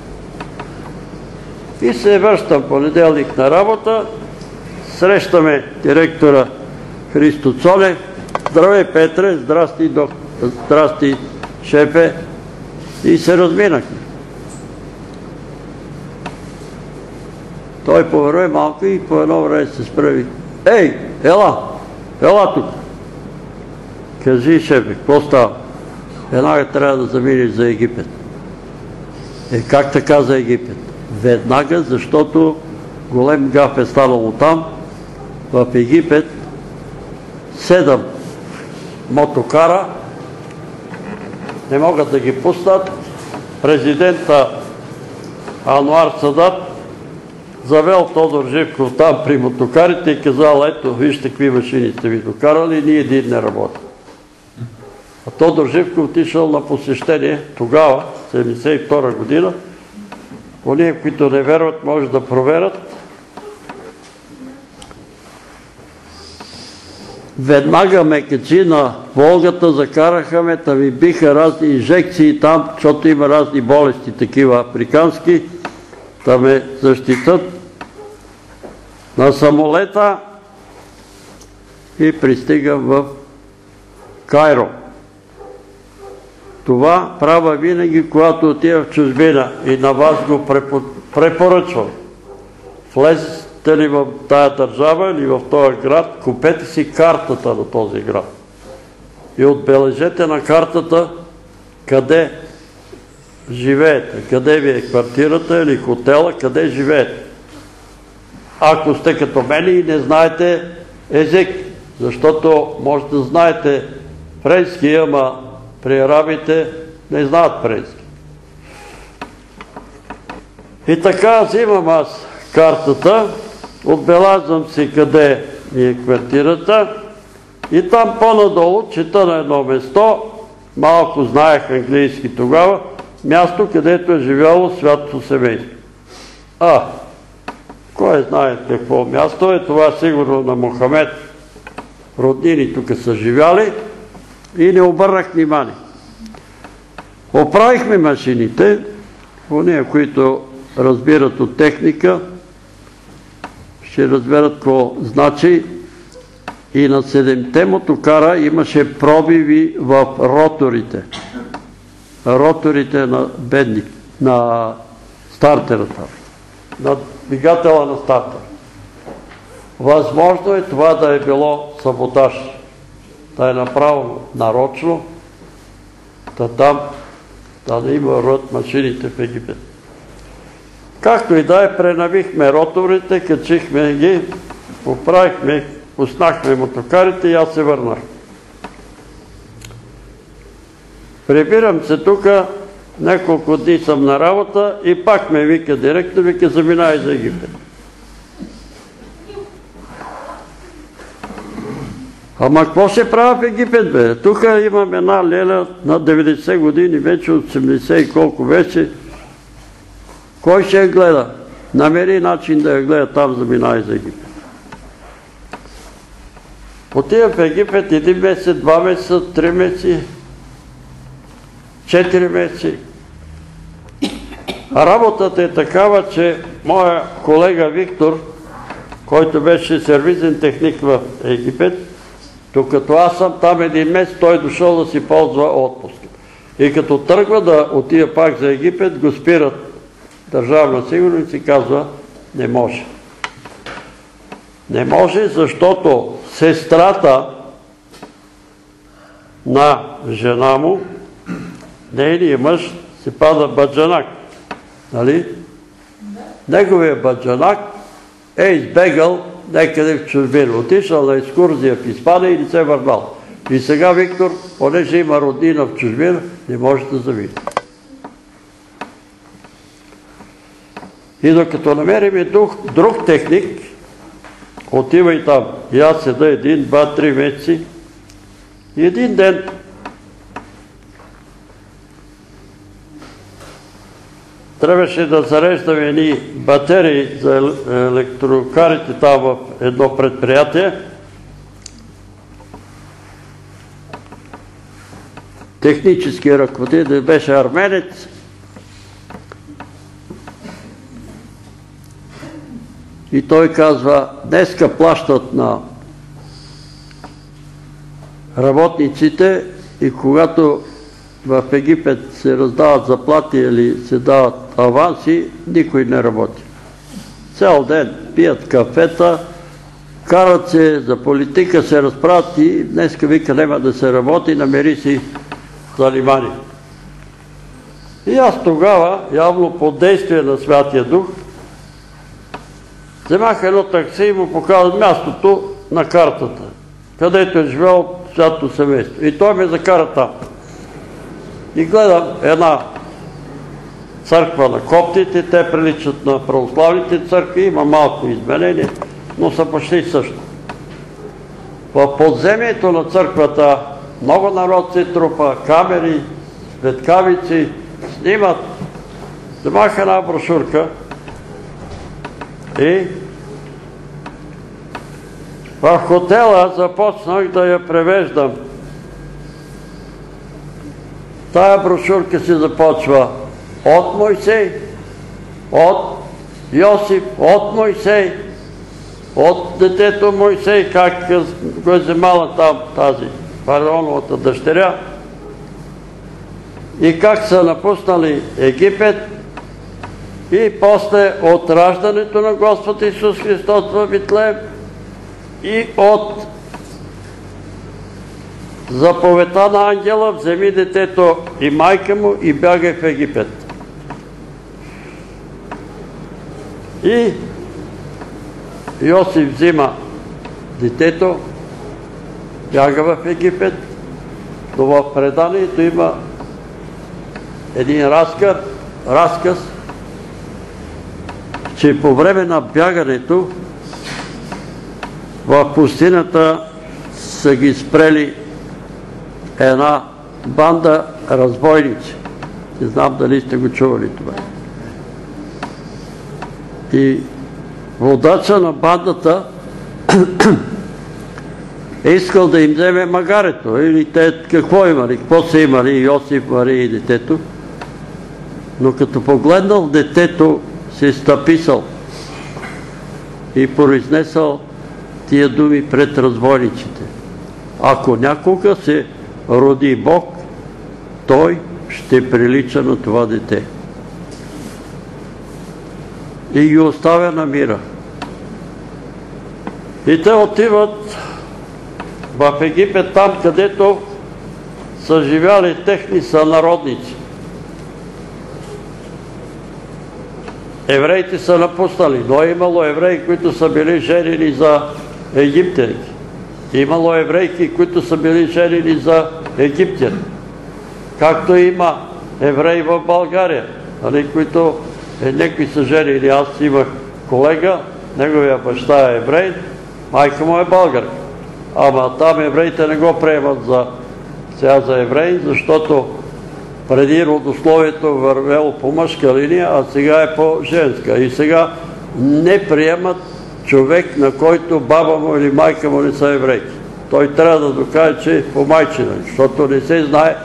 И се връщам понеделник на работа, срещаме директора Христо Цонев. Здравей, Петре, здрасти, здрасти, шефе. И се разминахме. Той повърве малко и по едно време се справи. Ей, ела, ела тук. Кажи, шефе, какво става? Веднага трябва да заминеш за Египет. Е, как така за Египет? Веднага, защото голем гаф е станало там. В Египет седем мотокара не могат да ги пуснат. Президента Ануар Садат завел Тодор Живков там при мотокарите и казал, ето, вижте какви машини сте ви докарали, ние един не работим. А Тодор Живков отишъл на посещение тогава, седемдесет и втора година. Оние, които не верват, може да проверят. Веднага ме качи на Волгата, закараха ме, та ми биха разни инжекции там, защото има разни болести, такива африкански, да ме защитат на самолета и пристигам в Кайро. Това правя винаги, когато отива в чужбина и на вас го препоръчвам. Влезете ли в тая държава или в този град, купете си картата на този град и отбележете на картата къде живеете, къде ви е квартирата или хотела, къде живеете. Ако сте като мен и не знаете език, защото може да знаете френски, ама при арабите не знаят френски. И така взимам аз картата, отбелязвам си къде ми е квартирата и там по-надолу чета на едно место, малко знаех английски тогава, място, където е живяло святото семейство. А, кой знае какво място е, това сигурно на Мохамед роднини тук са живяли и не обърнах внимание. Оправихме машините, ония, които разбират от техника, ще разберат какво значи. И на седемте мотокара имаше пробиви в роторите. Роторите на бедник, на стартерата, на двигателя на стартера. Възможно е това да е било саботаж, да е направено нарочно, да там да не има род машините в Египет. Както и да е, пренавихме роторите, качихме ги, поправихме, пуснахме мотокарите и аз се върнах. Прибирам се тук, няколко дни съм на работа и пак ме вика директно, вика заминай за Египет. Ама какво ще правя в Египет, бе? Тук имам една леля на деветдесет години, вече от осемдесет и колко вече. Кой ще я гледа? Намери начин да я гледа там, заминай за Египет. Отивам в Египет един месец, два месеца, три месеци, четири месеци. Работата е такава, че моя колега Виктор, който беше сервизен техник в Египет, докато аз съм там един месец, той дошъл да си ползва отпуск. И като тръгва да отива пак за Египет, го спират Държавна сигурност и казва, не може. Не може, защото сестрата на жена му, нейният мъж, се пада баджанак. Нали? Неговият баджанак е избегал някъде в чужбина. Отишъл на екскурзия в Испания и не се върнал. И сега Виктор, понеже има роднина в чужбина, не може да завиди. И докато намерим друг техник, отива и там. И аз седа един, два, три месеци. И един ден трябваше да зареждаме едни батерии за електрокарите там в едно предприятие. Технически ръководител беше арменец. И той казва, днеска плащат на работниците и когато в Египет се раздават заплати или се дават аванси, никой не работи. Цял ден пият кафета, карат се за политика, се разправят и днеска вика няма да се работи, намери си занимание. И аз тогава, явно под действие на Святия Дух, вземах едно такси и му показват мястото на картата, където е живел святото семейство. И той ме закара там. И гледам една църква на коптите, те приличат на православните църкви, има малко изменение, но са почти също. В подземието на църквата много народ се трупа, камери, светкавици, снимат. Вземах една брошурка и в хотела започнах да я превеждам. Тая брошурка се започва от Мойсей, от Йосиф, от Мойсей, от детето Мойсей, как го е вземала там тази фараоновата дъщеря и как са напуснали Египет и после от раждането на Господ Исус Христос в Витлеем и от заповедта на ангела: вземи детето и майка му и бягай в Египет. И Йосиф взима детето, бяга в Египет, но в преданието има един разказ, разказ, че по време на бягането в пустинята са ги спрели една банда разбойници. Не знам дали сте го чували това. И водача на бандата е искал да им вземе магарето. Или те какво имали, какво са имали Йосиф, Мария и детето. Но като погледнал детето, се стъписал и произнесъл тия думи пред разбойниците: ако някога се роди Бог, той ще прилича на това дете. И ги оставя на мира. И те отиват в Египет, там където са живяли техни сънародници. Евреите са напуснали, но е имало евреи, които са били женени за египтянки. Имало еврейки, които са били женени за египтяни. Както има евреи в България, които някои са женени. Аз имах колега, неговия баща е еврей, майка му е българка. Ама там евреите не го приемат сега за еврей, защото преди родословието вървело по мъжка линия, а сега е по женска. И сега не приемат човек, на който баба му или майка му не са еврейки. Той трябва да докаже, че е по майчина, защото не се знае.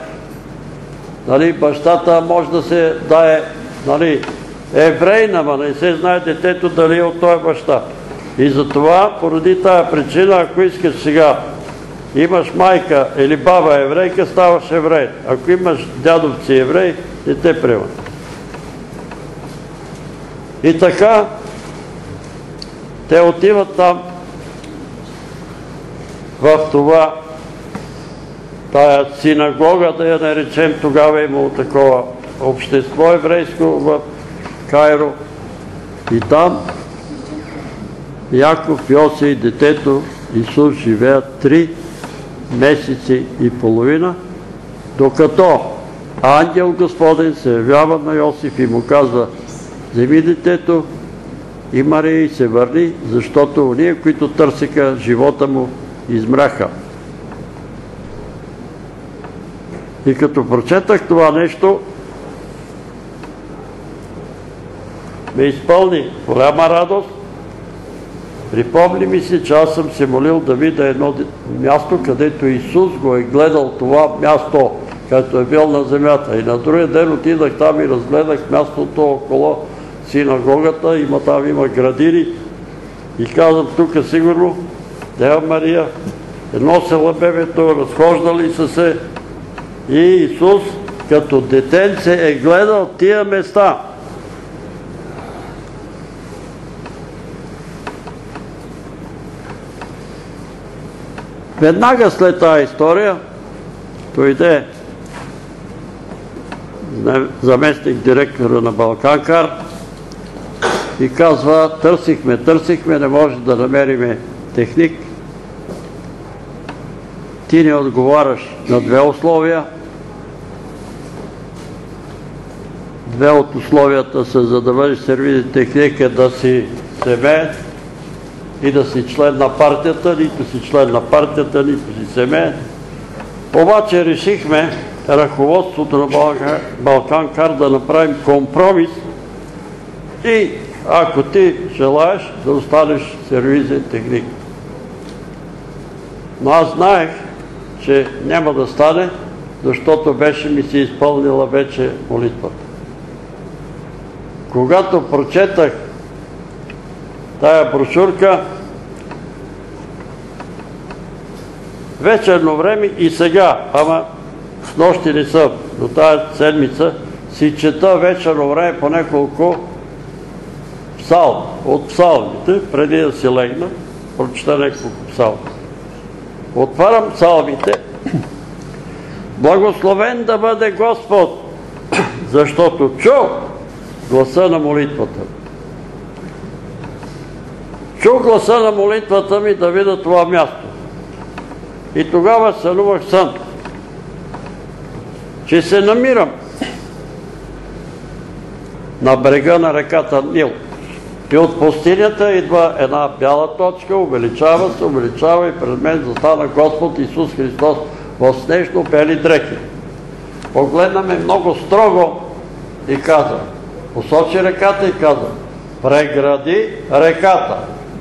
Бащата може да се дае еврей, ама не се знае детето дали е от този баща. И затова, поради тая причина, ако искаш сега, имаш майка или баба еврейка, ставаш еврей. Ако имаш дядовци евреи, не те приемат. И така, те отиват там, в това, тая синагога, да я наречем, тогава е имало такова общество еврейско в Кайро. И там Яков, Йосиф и детето Исус живеят три месеци и половина, докато ангел Господен се явява на Йосиф и му казва: вземи детето и Мария и се върни, защото уния, които търсиха живота му, измряха. И като прочетах това нещо, ме изпълни голяма радост. Припомни ми се, че аз съм се молил да видя едно място, където Исус го е гледал това място, където е бил на земята. И на другия ден отидах там и разгледах мястото около синагогата, има там има градини. И казвам, тук сигурно Дева Мария е носила бебето, разхождали са се. И Исус като детенце е гледал тия места. Веднага след тази история дойде заместник директора на Балканкар и казва: търсихме, търсихме, не може да намериме техник. Ти не отговаряш на две условия. две от условията са, за да бъдеш сервизен техник, е да си семеен и да си член на партията, нито си член на партията, нито си семеен. Обаче решихме ръководството на Балканкар да направим компромис и ако ти желаеш да останеш сервизен техник. Но аз знаех, че няма да стане, защото беше ми се изпълнила вече молитвата. Когато прочетах тая брошурка, вечерно време и сега, ама с нощи не съм, до тая седмица, си чета вечерно време по няколко псалми, от псалмите, преди да си легна, прочета няколко псалми. Отварям псалмите. Благословен да бъде Господ, защото чу гласа на молитвата. Чу гласа на молитвата ми да видя това място. И тогава сънувах сън, че се намирам на брега на реката Нил. И от пустинята идва една бяла точка, увеличава се, увеличава и пред мен застана Господ Исус Христос в снежно бели дрехи. Погледна ме много строго и каза, посочи реката и каза, прегради реката.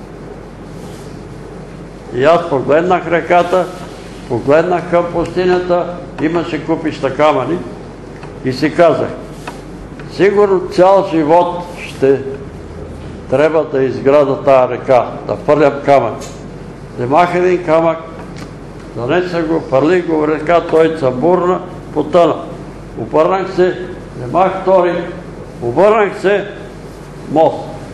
И аз погледнах реката, погледнах към пустинята, имаше купища камъни и си казах, сигурно цял живот ще трябва да изграда тая река, да фърлям камък. Вземах един камък, занеса го, фърлих го в река, той цъмбурна, потъна. Обърнах се, вземах втори, обърнах се, мост.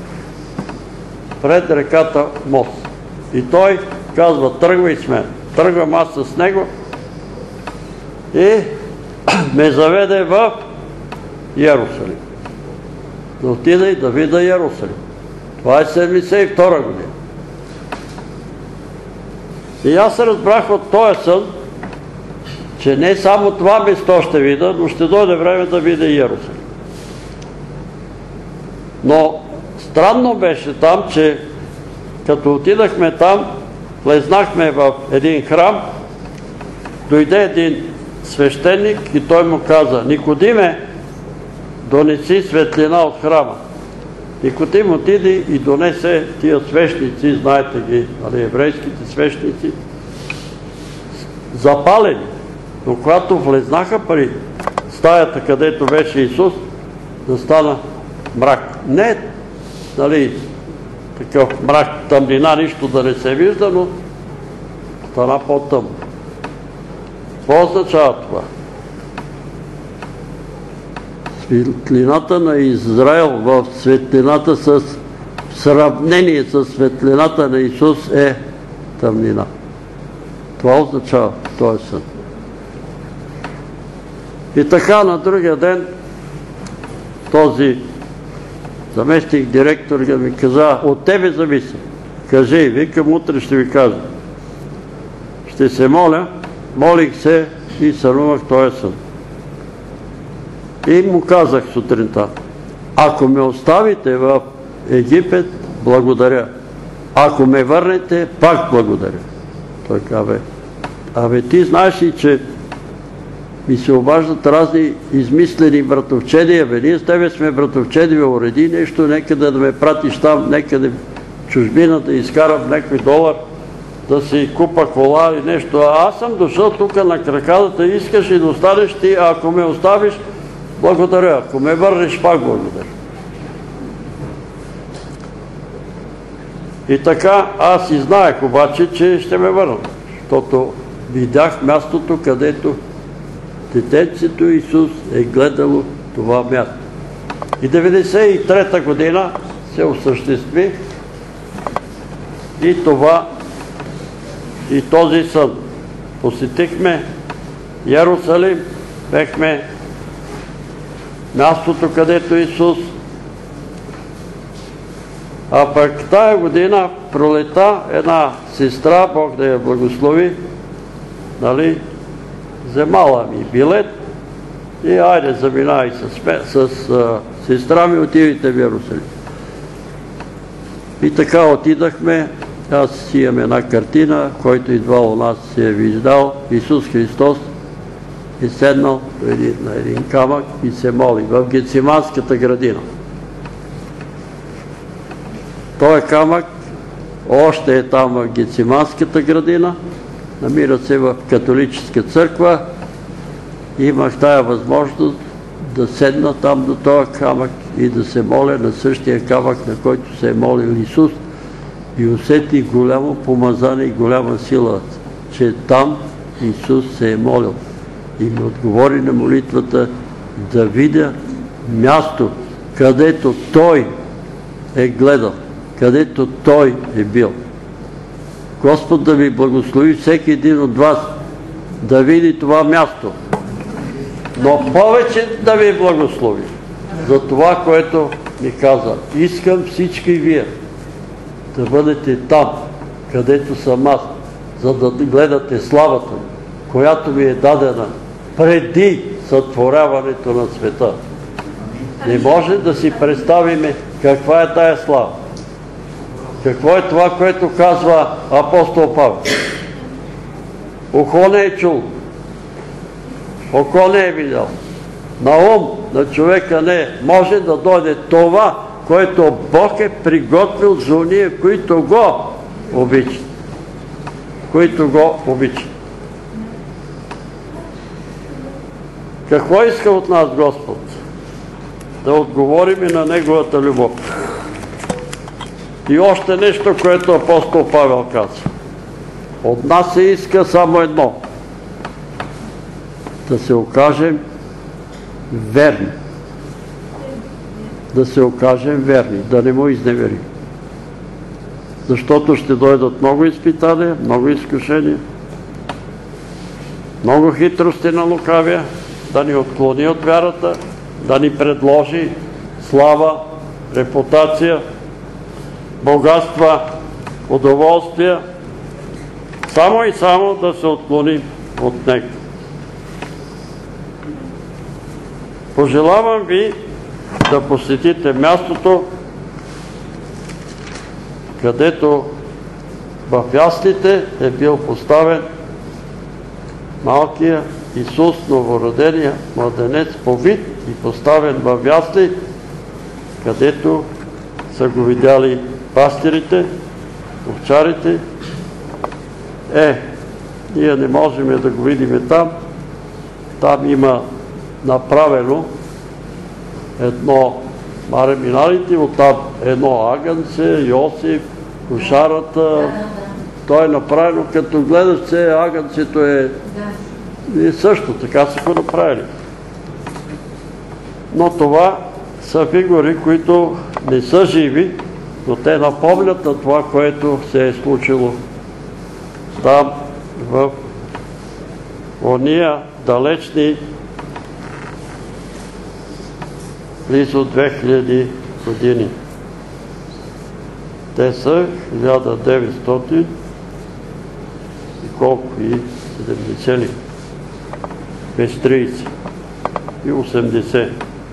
Пред реката мост. И той казва, тръгвай с мен. Тръгвам аз с него и ме заведе в Йерусалим. Да отида и да видя Йерусалим. Това е седемдесет и втора година. И аз разбрах от този сън, че не само това место ще видя, но ще дойде време да видя Йерусалим. Но странно беше там, че като отидахме там, влезнахме в един храм, дойде един свещеник и той му каза, Никодиме, донеси светлина от храма. Никодим отиде и донесе тия свещници, знаете ги, еврейските свещници, запалени. Но когато влезнаха при стаята, където беше Исус, да стана мрак. Не, нали, такъв мрак, тъмнина, нищо да не се вижда, но стана по-тъмно. Какво означава това? Светлината на Израел в светлината с в сравнение с светлината на Исус е тъмнина. Това означава този сън. И така на другия ден този заместник директор ми каза, от тебе зависи. Кажи, викам, утре ще ви кажа. Ще се моля, молих се и сънувах този сън. И му казах сутринта, ако ме оставите в Египет, благодаря. Ако ме върнете, пак благодаря. Той каза, абе ти знаеш ли, че ми се обаждат разни измислени братовчедия, бе, ние с тебе сме братовчеди, бе, уреди нещо, некъде да ме пратиш там, некъде в чужбина да изкарам някой долар, да си купа кола или нещо. А аз съм дошъл тук на кракадата, искаш и да останеш ти, а ако ме оставиш, благодаря. Ако ме върнеш, пак благодаря. И така, аз и знаех обаче, че ще ме върна. Защото видях мястото, където детенцето Исус е гледало това място. И деветдесет и трета година се осъществи и това, и този сън. Посетихме Йерусалим, бехме мястото, където Исус. А пък тая година пролета една сестра, Бог да я благослови, нали, вземала ми билет И айде, заминай с, с а, сестра ми, отивайте в Йерусалим. И така отидахме. Аз си имам една картина, който идва у нас си е виждал. Исус Христос е седнал на един камък и се моли в Гециманската градина. Той камък още е там в Гециманската градина, намира се в католическа църква. Имах тая възможност да седна там до този камък и да се моля на същия камък, на който се е молил Исус, и усети голямо помазание и голяма сила, че там Исус се е молил. И ми отговори на молитвата да видя място, където Той е гледал, където Той е бил. Господ да ви благослови всеки един от вас да види това място, но повече да ви благослови за това, което ми каза. Искам всички вие да бъдете там, където съм аз, за да гледате славата ми, която ми е дадена преди сътворяването на света. Не може да си представиме каква е тая слава. Какво е това, което казва апостол Павел? Ухо не е чул, око не е видял, на ум на човека не е. Може да дойде това, което Бог е приготвил за уния, които го обичат. Които го обичат. Какво иска от нас Господ? Да отговорим и на Неговата любов. И още нещо, което апостол Павел казва. От нас се иска само едно. Да се окажем верни. Да се окажем верни, да не му изневерим. Защото ще дойдат много изпитания, много изкушения, много хитрости на лукавия, да ни отклони от вярата, да ни предложи слава, репутация, богатства, удоволствия, само и само да се отклоним от него. Пожелавам ви да посетите мястото, където в яслите е бил поставен малкия Исус, новородения младенец, повит и поставен в ясли, където са го видяли пастирите, овчарите. Е, ние не можем да го видим там. Там има направено едно мареминалите, оттам едно агънце, Йосиф, кошарата. То е направено, като гледаш се, агънцето е и също, така са го направили. Но това са фигури, които не са живи, но те напомнят на това, което се е случило там в ония далечни близо две хиляди години. Те са хиляда деветстотин и колко и седемдесет без тридесет и осемдесет.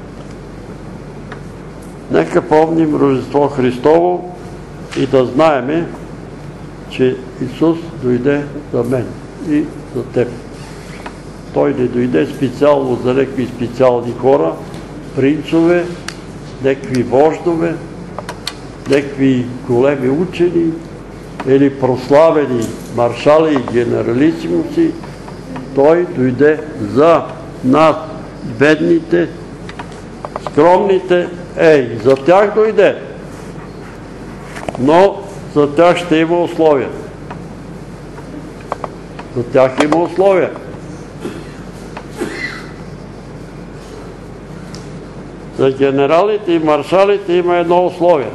Нека помним Рождество Христово и да знаеме, че Исус дойде за мен и за теб. Той не дойде специално за някакви специални хора, принцове, някакви вождове, някакви големи учени или прославени маршали и генералисимуси. Той дойде за нас, бедните, скромните. Ей, за тях дойде, но за тях ще има условия. За тях има условия. За генералите и маршалите има едно условие.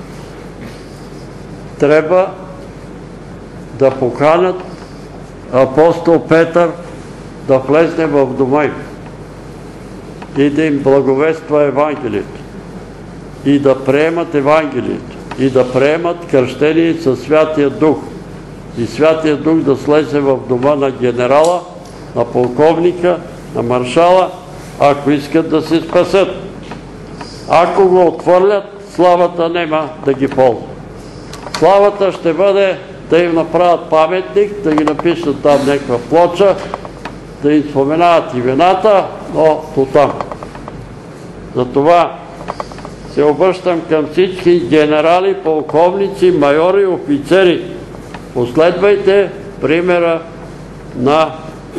Трябва да поканят апостол Петър да влезне в дома им и да им благовества Евангелието и да приемат Евангелието и да приемат кръщение със Святия Дух и Святия Дух да слезе в дома на генерала, на полковника, на маршала ако искат да се спасят. Ако го отхвърлят, славата няма да ги ползва. Славата ще бъде да им направят паметник, да ги напишат там някаква плоча, да им споменават имената, но до там. Затова се обръщам към всички генерали, полковници, майори, офицери. Последвайте примера на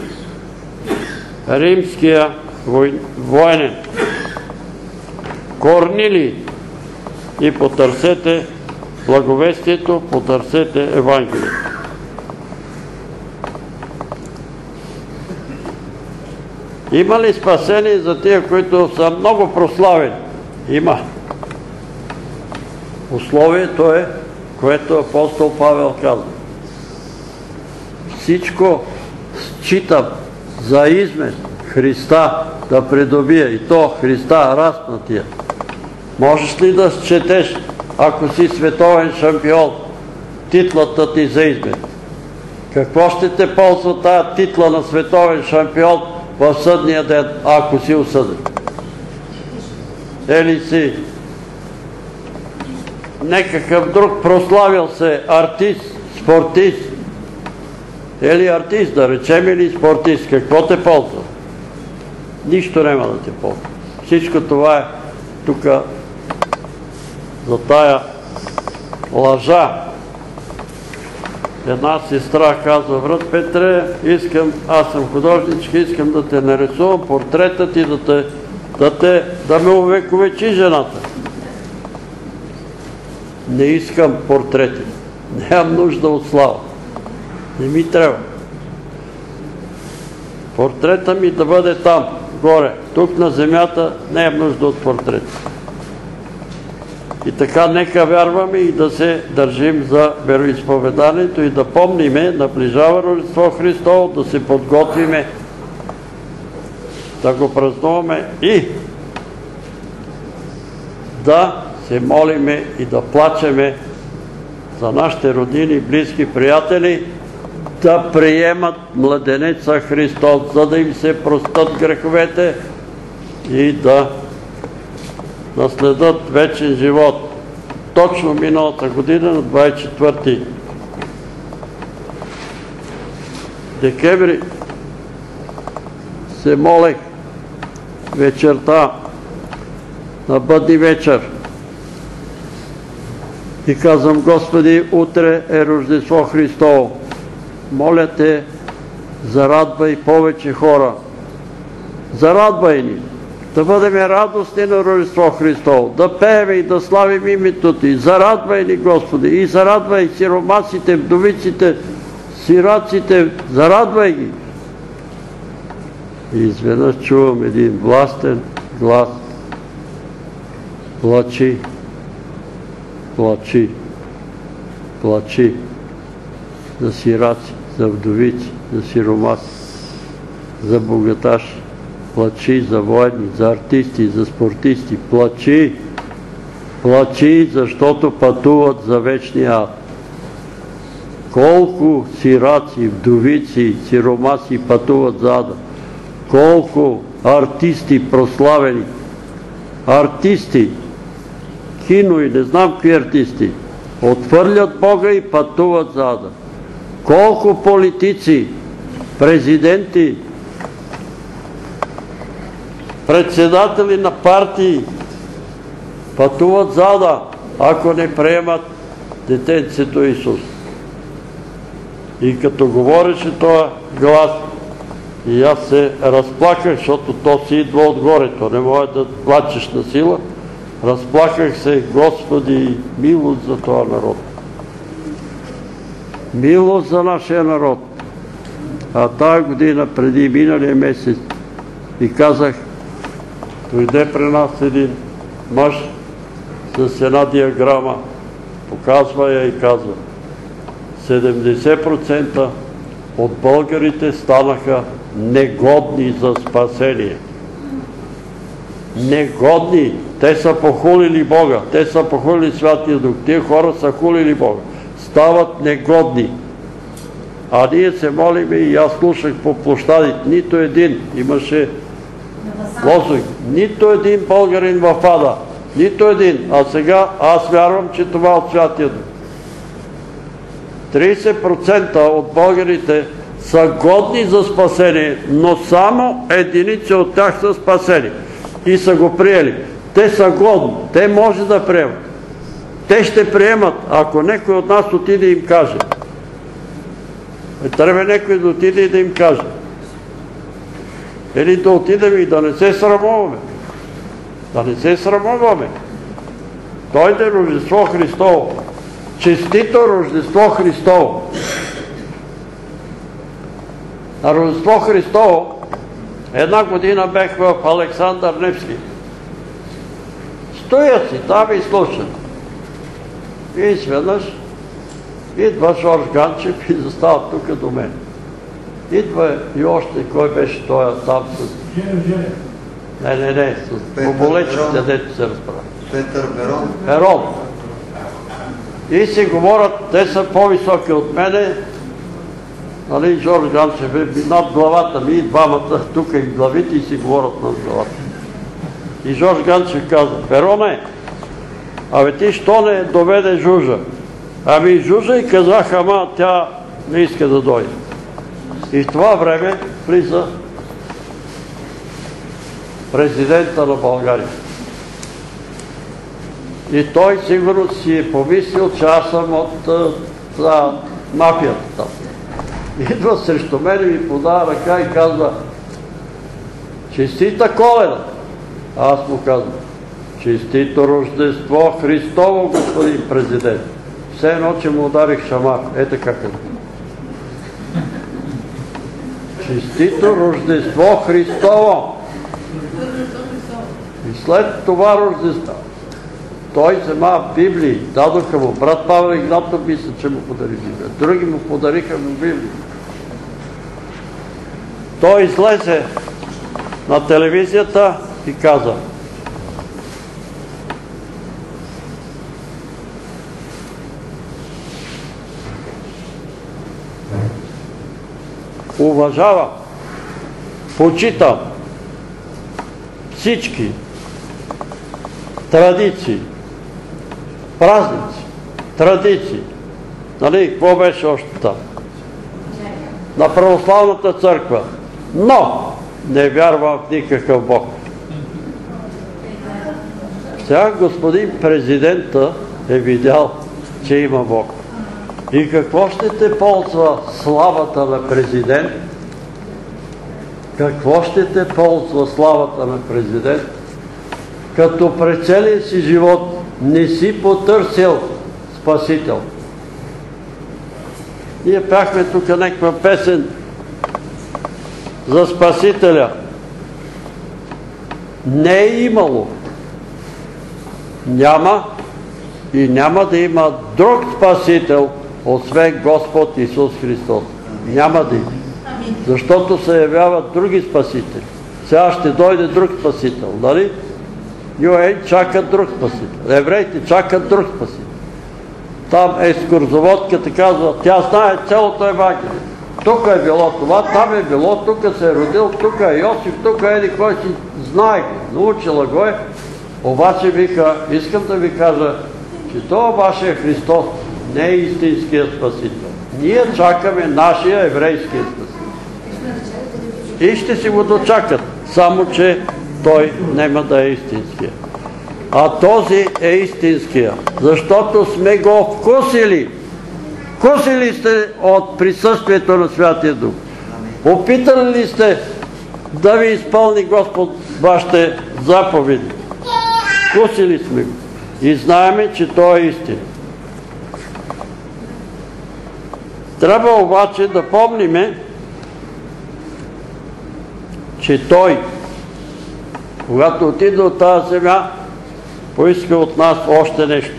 римския военен Корнилий и потърсете благовестието, потърсете Евангелието. Има ли спасение за тия, които са много прославени? Има. Условието е, което апостол Павел казва. Всичко считам за измет Христа да придобия, и то Христа разпнатия. Можеш ли да счетеш, ако си световен шампион, титлата ти за измет? Какво ще те ползва тая титла на световен шампион в съдния ден, ако си осъден? Или си некакъв друг прославил се артист, спортист, или артист, да речем, или спортист, какво те ползва? Нищо няма да те ползва. Всичко това е тук за тая лъжа. Една сестра казва: брат Петре, искам, аз съм художничка, искам да те нарисувам портретът и да те, да те, да ме увековечи жената. Не искам портрети. Нямам нужда от слава. Не ми трябва. Портрета ми да бъде там, горе. Тук на земята нямам нужда от портрети. И така нека вярваме и да се държим за вероизповеданието и да помниме, наближава Рождество Христово, да се подготвиме, да го празнуваме и да се молиме и да плачеме за нашите роднини, близки, приятели, да приемат младенеца Христос, за да им се простят греховете и да наследят вечен живот. Точно миналата година, на двадесет и четвърти декември, се молех вечерта на бъдни вечер и казвам: Господи, утре е Рождество Христово. Моля те, зарадвай повече хора. Зарадвай ни. Да бъдем радостни на Рождество Христово. Да пеем и да славим името Ти. Зарадвай ни, Господи. И зарадвай сиромасите, вдовиците, сираците. Зарадвай ги. И изведнъж чувам един властен глас: плачи, плачи, плачи за сираци, за вдовици, за сиромаси, за богаташи. Плачи за военни, за артисти, за спортисти. Плачи, плачи, защото пътуват за вечния ад. Колко сираци, вдовици, сиромаси пътуват за ада. Колко артисти прославени, артисти, кино и не знам какви артисти, отхвърлят Бога и пътуват за ада. Колко политици, президенти, председатели на партии пътуват за ада, ако не приемат детенцето Исус. И като говореше този глас, и аз се разплаках, защото то си идва отгоре, то не може да плачеш на сила. Разплаках се: Господи, милост за този народ. Милост за нашия народ. А тая година, преди миналия месец, и казах, дойде при нас един мъж с една диаграма, показва я и казва: седемдесет процента от българите станаха негодни за спасение. Негодни! Те са похулили Бога, те са похулили Святия Дух, тия хора са хулили Бога. Стават негодни. А ние се молиме и аз слушах по площадите, нито един. Имаше лозунг. Нито един българин в ада. Нито един. А сега аз вярвам, че това от Святия Дух. трийсет процента от българите са годни за спасение, но само единици от тях са спасени и са го приели. Те са годни, те може да приемат. Те ще приемат, ако някой от нас отиде и им каже. Трябва някой да отиде и да им каже. Или да отидем и да не се срамуваме. Да не се срамуваме. Дойде Рождество Христово. Честито Рождество Христово. На Рождество Христово една година бех в Александър Невски. Стоя си там и слушам. И изведнъж идва Жорж Ганчев и застава тук до мен. Идва и още, кой беше той там с... Не, не, не, с боболечките, дето се разправя. Петър Берон. Берон. И си говорят, те са по-високи от мене. Нали, Жорж Ганчев е над главата ми и двамата, тук и главите и си говорят над главата. И Жорж Ганчев каза: Бероне, абе ти що не доведе Жужа? Ами Жужа и казах, ама тя не иска да дойде. И в това време влиза президента на България. И той сигурно си е помислил, че аз съм от а, мафията там. Идва срещу мен и ми подава ръка и казва: честита Коледа! Аз му казвам: честито Рождество Христово, господин президент. Все едно, че му ударих шамар. Е така казва. Честито Рождество Христово! И след това Рождество той взема Библии. Дадоха му. Брат Павел Игнатов мисля, че му подари Библия. Други му подариха му Библия. Той излезе на телевизията и каза: уважавам, почитам всички традиции, празници, традиции. Нали, какво беше още там? На православната църква. Но не вярвам в никакъв Бог. Сега господин президента е видял, че има Бог. И какво ще те ползва славата на президент? Какво ще те ползва славата на президент? Като през целия си живот не си потърсил Спасител. Ние пяхме тук някаква песен за Спасителя. Не е имало, няма и няма да има друг Спасител, освен Господ Исус Христос. Няма да има. Защото се явяват други спасители. Сега ще дойде друг Спасител, нали? Юей чакат друг Спасител. Евреите чакат друг Спасител. Там екскурзоводката казва: тя знае цялото Евангелие. Тук е било това, там е било, тук се е родил, тук е Йосиф, тук е еди кой си знае, научила го е. Обаче вика, искам да ви кажа, че това ваше Христос не е истинският Спасител. Ние чакаме нашия еврейския Спасител. И ще си го дочакат, само че той няма да е истинския. А този е истинския, защото сме го вкусили. Вкусили сте от присъствието на Святия Дух. Опитали ли сте да ви изпълни Господ вашите заповеди? Вкусили сме го. И знаеме, че той е истина. Трябва обаче да помниме, че той, когато отиде от тази земя, поиска от нас още нещо.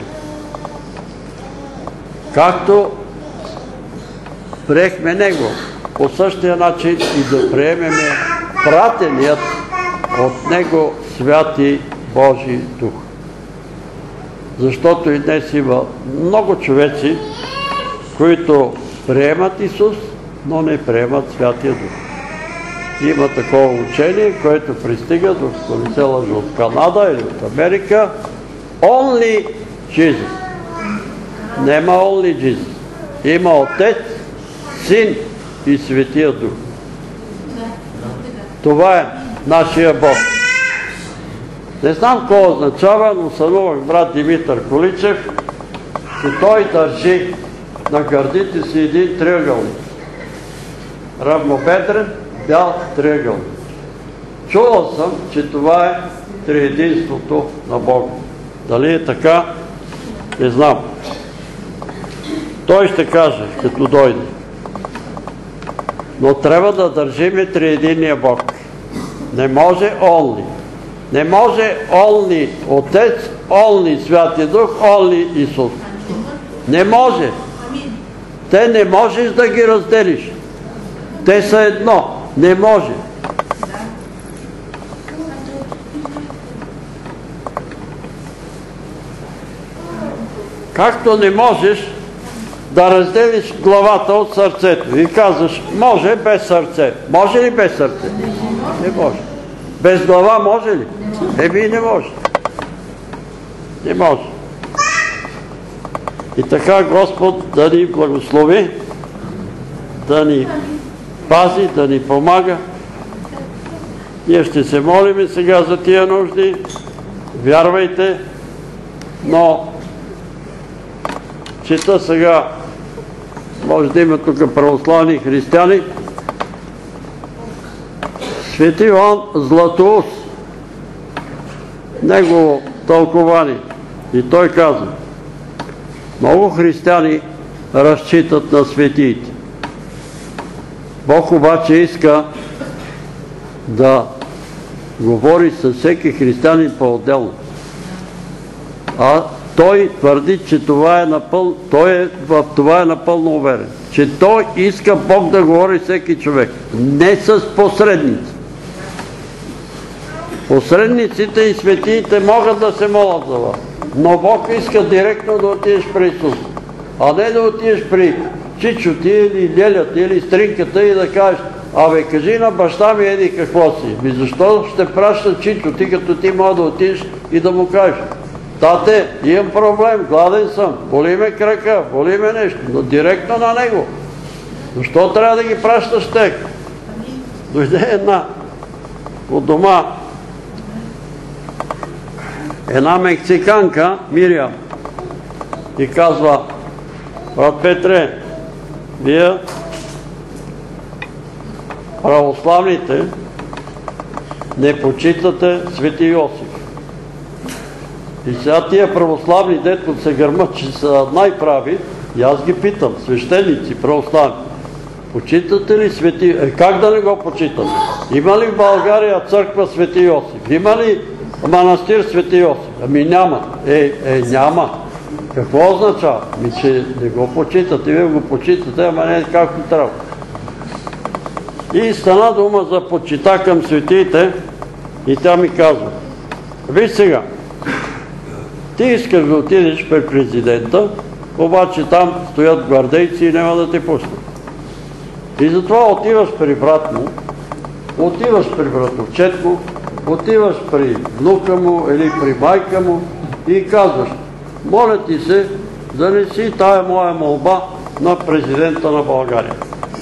Както приехме Него, по същия начин и да приемеме пратеният от Него Святи Божий Дух. Защото и днес има много човеци, които приемат Исус, но не приемат Святия Дух. има такова учение, което пристига, докато не се лъжа, от Канада или от Америка. Only Jesus. Нема Only Jesus. Има Отец, Син и Светия Дух. Това е нашия Бог. Не знам какво означава, но сънувах брат Димитър Количев, че той държи на гърдите си един триъгълник. Равнобедрен, бял триъгълник. Чувал съм, че това е триединството на Бога. Дали е така? Не знам. Той ще каже, като дойде. Но трябва да държиме триединния Бог. Не може only. Не може only Отец, only Святи Дух, only Исус. Не може. Те не можеш да ги разделиш. Те са едно. Не може. Както не можеш да разделиш главата от сърцето и казваш, може без сърце. Може ли без сърце? Не може. Без глава може ли? Еми не може. Не може. И така Господ да ни благослови, да ни пази, да ни помага. Ние ще се молим сега за тия нужди. Вярвайте, но чета сега, може да има тук православни християни, Свети Йоан Златоуст, негово тълкование. И той казва, много християни разчитат на светиите. Бог обаче иска да говори с всеки християнин по-отделно. А той твърди, че това е напълно, той е, в това е напълно уверен. Че той иска Бог да говори всеки човек. Не с посредници. Посредниците и светиите могат да се молят за вас. Но Бог иска директно да отидеш при Исус. А не да отидеш при Чичо ти или Лелята или Стринката и да кажеш, абе кажи на баща ми еди какво си. Ми защо ще праща Чичо ти, като ти може да отидеш и да му кажеш. Тате, имам проблем, гладен съм, боли ме крака, боли ме нещо, но директно на него. Защо трябва да ги пращаш тек? Дойде една от дома, една мексиканка, Мириам, и казва, брат Петре, вие православните не почитате Свети Йосиф. И сега тия православни, дето се гърмат, че са най-прави, и аз ги питам, свещеници, православни, почитате ли Свети... Е, как да не го почитате? Има ли в България църква Свети Йосиф? Има ли манастир Свети Йосиф? Ами няма. Е, е, няма. Какво означава? Ми, че не го почитате, вие го почитате, ама не както трябва. И стана дума за почита към светиите и тя ми казва, виж сега, ти искаш да отидеш при президента, обаче там стоят гвардейци и няма да те пуснат. И затова отиваш при брат му, отиваш при братовчет му, отиваш при внука му или при майка му и казваш, моля ти се, занеси тая моя молба на президента на България.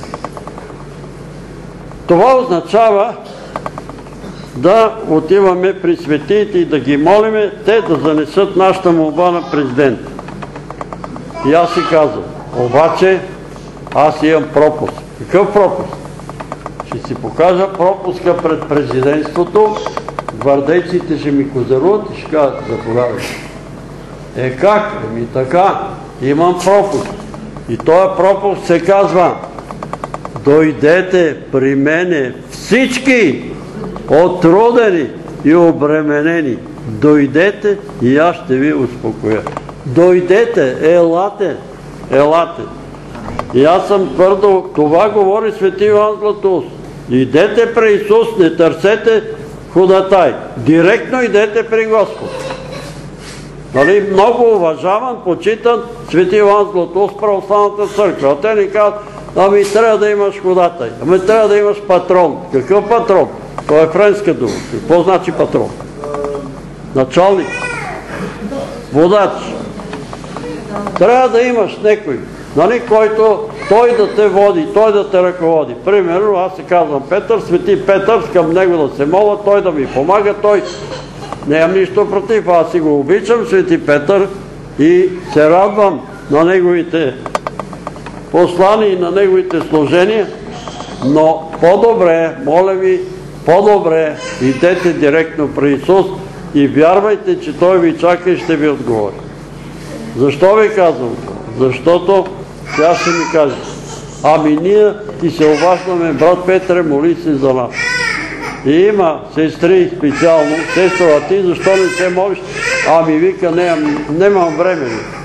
Това означава да отиваме при светиите и да ги молиме, те да занесат нашата молба на президента. И аз си казвам, обаче аз имам пропуск. Какъв пропуск? Ще си покажа пропуска пред президентството, гвардейците ще ми козируват и ще кажат, заповядайте. Е как? Еми така, имам пропуск. И този пропуск се казва, дойдете при мене всички отрудени и обременени. Дойдете и аз ще ви успокоя. Дойдете, елате, елате. И аз съм твърдо, това говори Свети Йоан Златоуст. Идете при Исус, не търсете ходатай. Директно идете при Господ. Нали, много уважаван, почитан Свети Йоан Златоуст, православната църква. А те ни казват, Ами трябва да имаш ходатай, ами трябва да имаш патрон. Какъв патрон? Това е френска дума. Какво значи патрон? Началник. Водач. Трябва да имаш некой, нали, който той да те води, той да те ръководи. Примерно, аз се казвам Петър, свети Петър, към него да се моля, той да ми помага, той нямам нищо против, аз си го обичам, свети Петър, и се радвам на неговите послания и на неговите служения, но по-добре, моля ви, по-добре идете директно при Исус и вярвайте, че Той ви чака и ще ви отговори. Защо ви казвам това? Защото тя ще ми каже: ами ние ти се обаждаме, брат Петре, моли се за нас. И има сестри специално: сестро, а ти защо не се молиш? Ами вика, нямам, нямам време.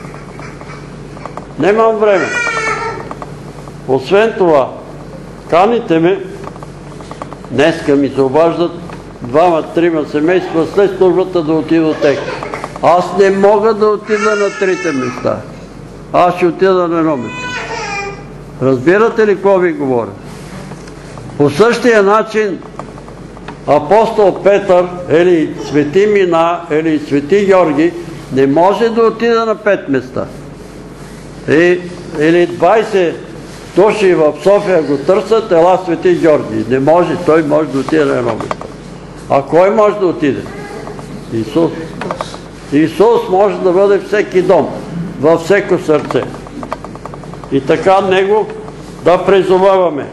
Нямам време. Освен това, каните ме, днеска ми се обаждат двама-трима семейства след службата да отида от тях. Аз не мога да отида на трите места. Аз ще отида на едно место. Разбирате ли какво ви говоря? По същия начин апостол Петър или свети Мина или свети Георги не може да отида на пет места. И, или двайсет души в София го търсят, ела свети Георги. Не може, той може да отиде на едно место. А кой може да отиде? Исус. Исус може да бъде всеки дом, във всеко сърце. И така Него да призоваваме.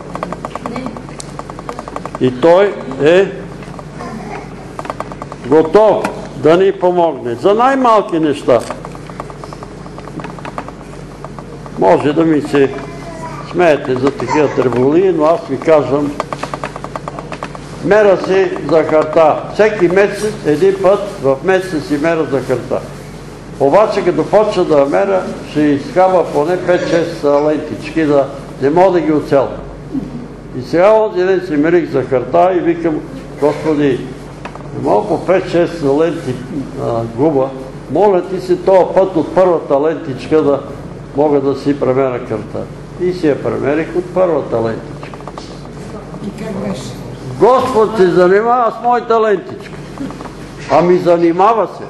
И Той е готов да ни помогне. За най-малки неща. Може да ми се смеете за такива треволи, но аз ви казвам, мера си захарта. Всеки месец, един път в месеца си мера захарта. Обаче като почна да мера, ще изхаба поне пет-шест лентички, да не мога да ги оцеля. И сега онзи ден си мерих захарта и викам: Господи, не мога по пет-шест ленти губа, моля ти се този път от първата лентичка да мога да си премера карта. И си я премерих от първата лентичка. И как беше? Господ се занимава с моята лентичка. Ами занимава се.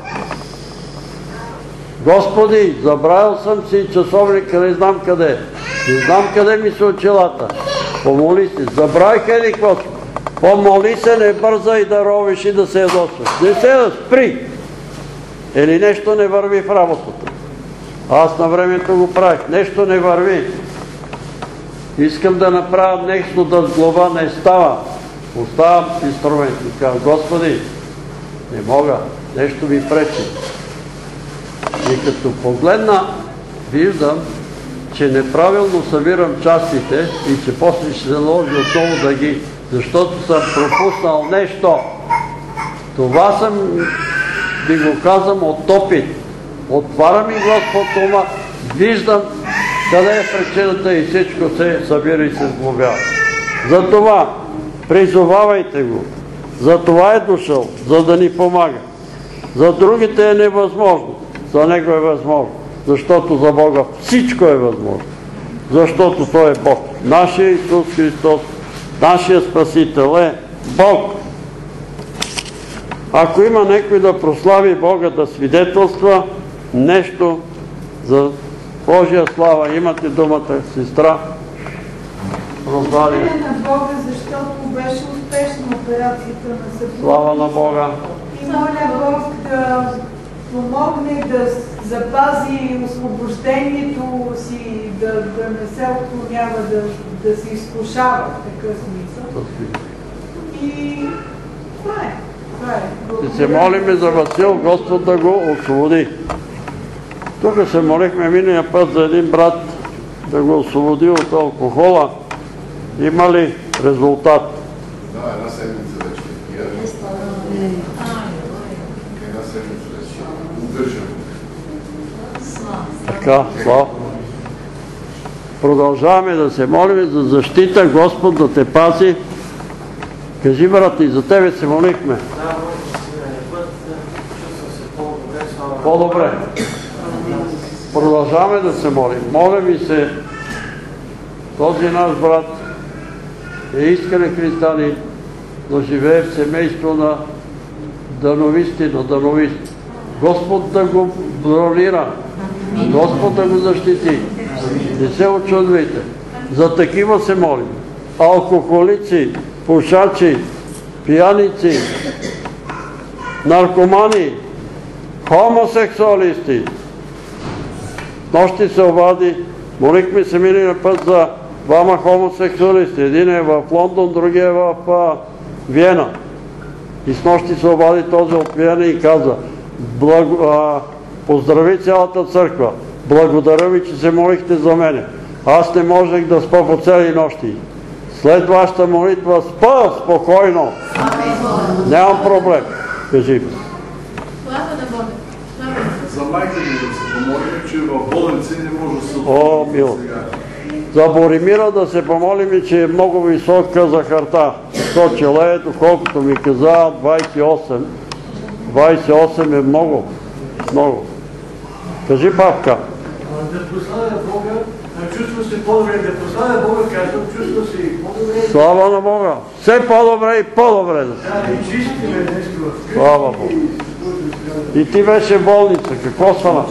Господи, забравил съм си часовника, не знам къде. Не знам къде ми са очилата. Помоли се. Забравих еди какво. Помоли се, не бързай да ровиш и да се ядосваш. Не се да спри. Или нещо не върви в работата. Аз на времето го правих. Нещо не върви. Искам да направя нещо, да с глава не става. Оставам инструмент и казвам: Господи, не мога, нещо ми пречи. И като погледна, виждам, че неправилно събирам частите и че после ще се наложи отново да ги, защото съм пропуснал нещо. Това съм, ви го казвам от опит. Отваря ми Господ ума, виждам къде е причината и всичко се събира и се сглобява. Затова призовавайте го. За това е дошъл, за да ни помага. За другите е невъзможно, за него е възможно. Защото за Бога всичко е възможно. Защото Той е Бог. Нашия Исус Христос, нашия Спасител е Бог. Ако има някой да прослави Бога, да свидетелства нещо за Божия слава, имате думата, сестра Розалия. Благодаря на Бога, защото беше успешна операцията на съпруга. Слава на Бога. И моля Бог да помогне да запази освобождението си, да, да не се отклонява, да, да се изкушава в такъв смисъл. И това е. Това е. Ще се молиме за Васил, Господ да го освободи. Тук се молихме миналия път за един брат да го освободи от алкохола. Има ли резултат? Да, една седмица вече. Една седмица вече. Удържам. Така, слава. Продължаваме да се молим за защита, Господ да те пази. Кажи, брат, и за тебе се молихме. Да, път чувствам се по-добре. По-добре. Продължаваме да се молим. Моля ви се този наш брат е искрен християнин, но живее в семейство на дановисти, на дановисти. Господ да го бронира, Господ да го защити. Не се очудвайте. За такива се молим. Алкохолици, пушачи, пияници, наркомани, хомосексуалисти. Нощи се обади, молихме се миналия път за двама хомосексуалисти. Един е в Лондон, другия е в Виена. И с нощи се обади този от Виена и каза: поздрави цялата църква, благодаря ви, че се молихте за мене. Аз не можех да спа по цели нощи. След вашата молитва спа спокойно. Нямам проблем. Кажи. За майка ми да се помолим, че в болници не може да се О, мило. За Боримира да се помолим, че е много висока захарта. То челеето, колкото ми каза, двайсет и осем. двайсет и осем е много. Много. Кажи, папка. Да прославя Бога, чувства се по-добре. Да прославя Бога, казвам, чувства се и по-добре. Слава на Бога. Все по-добре и по-добре. Да, и чисти ме нещо в къщи. Слава Бога. И ти беше в болница. Какво стана?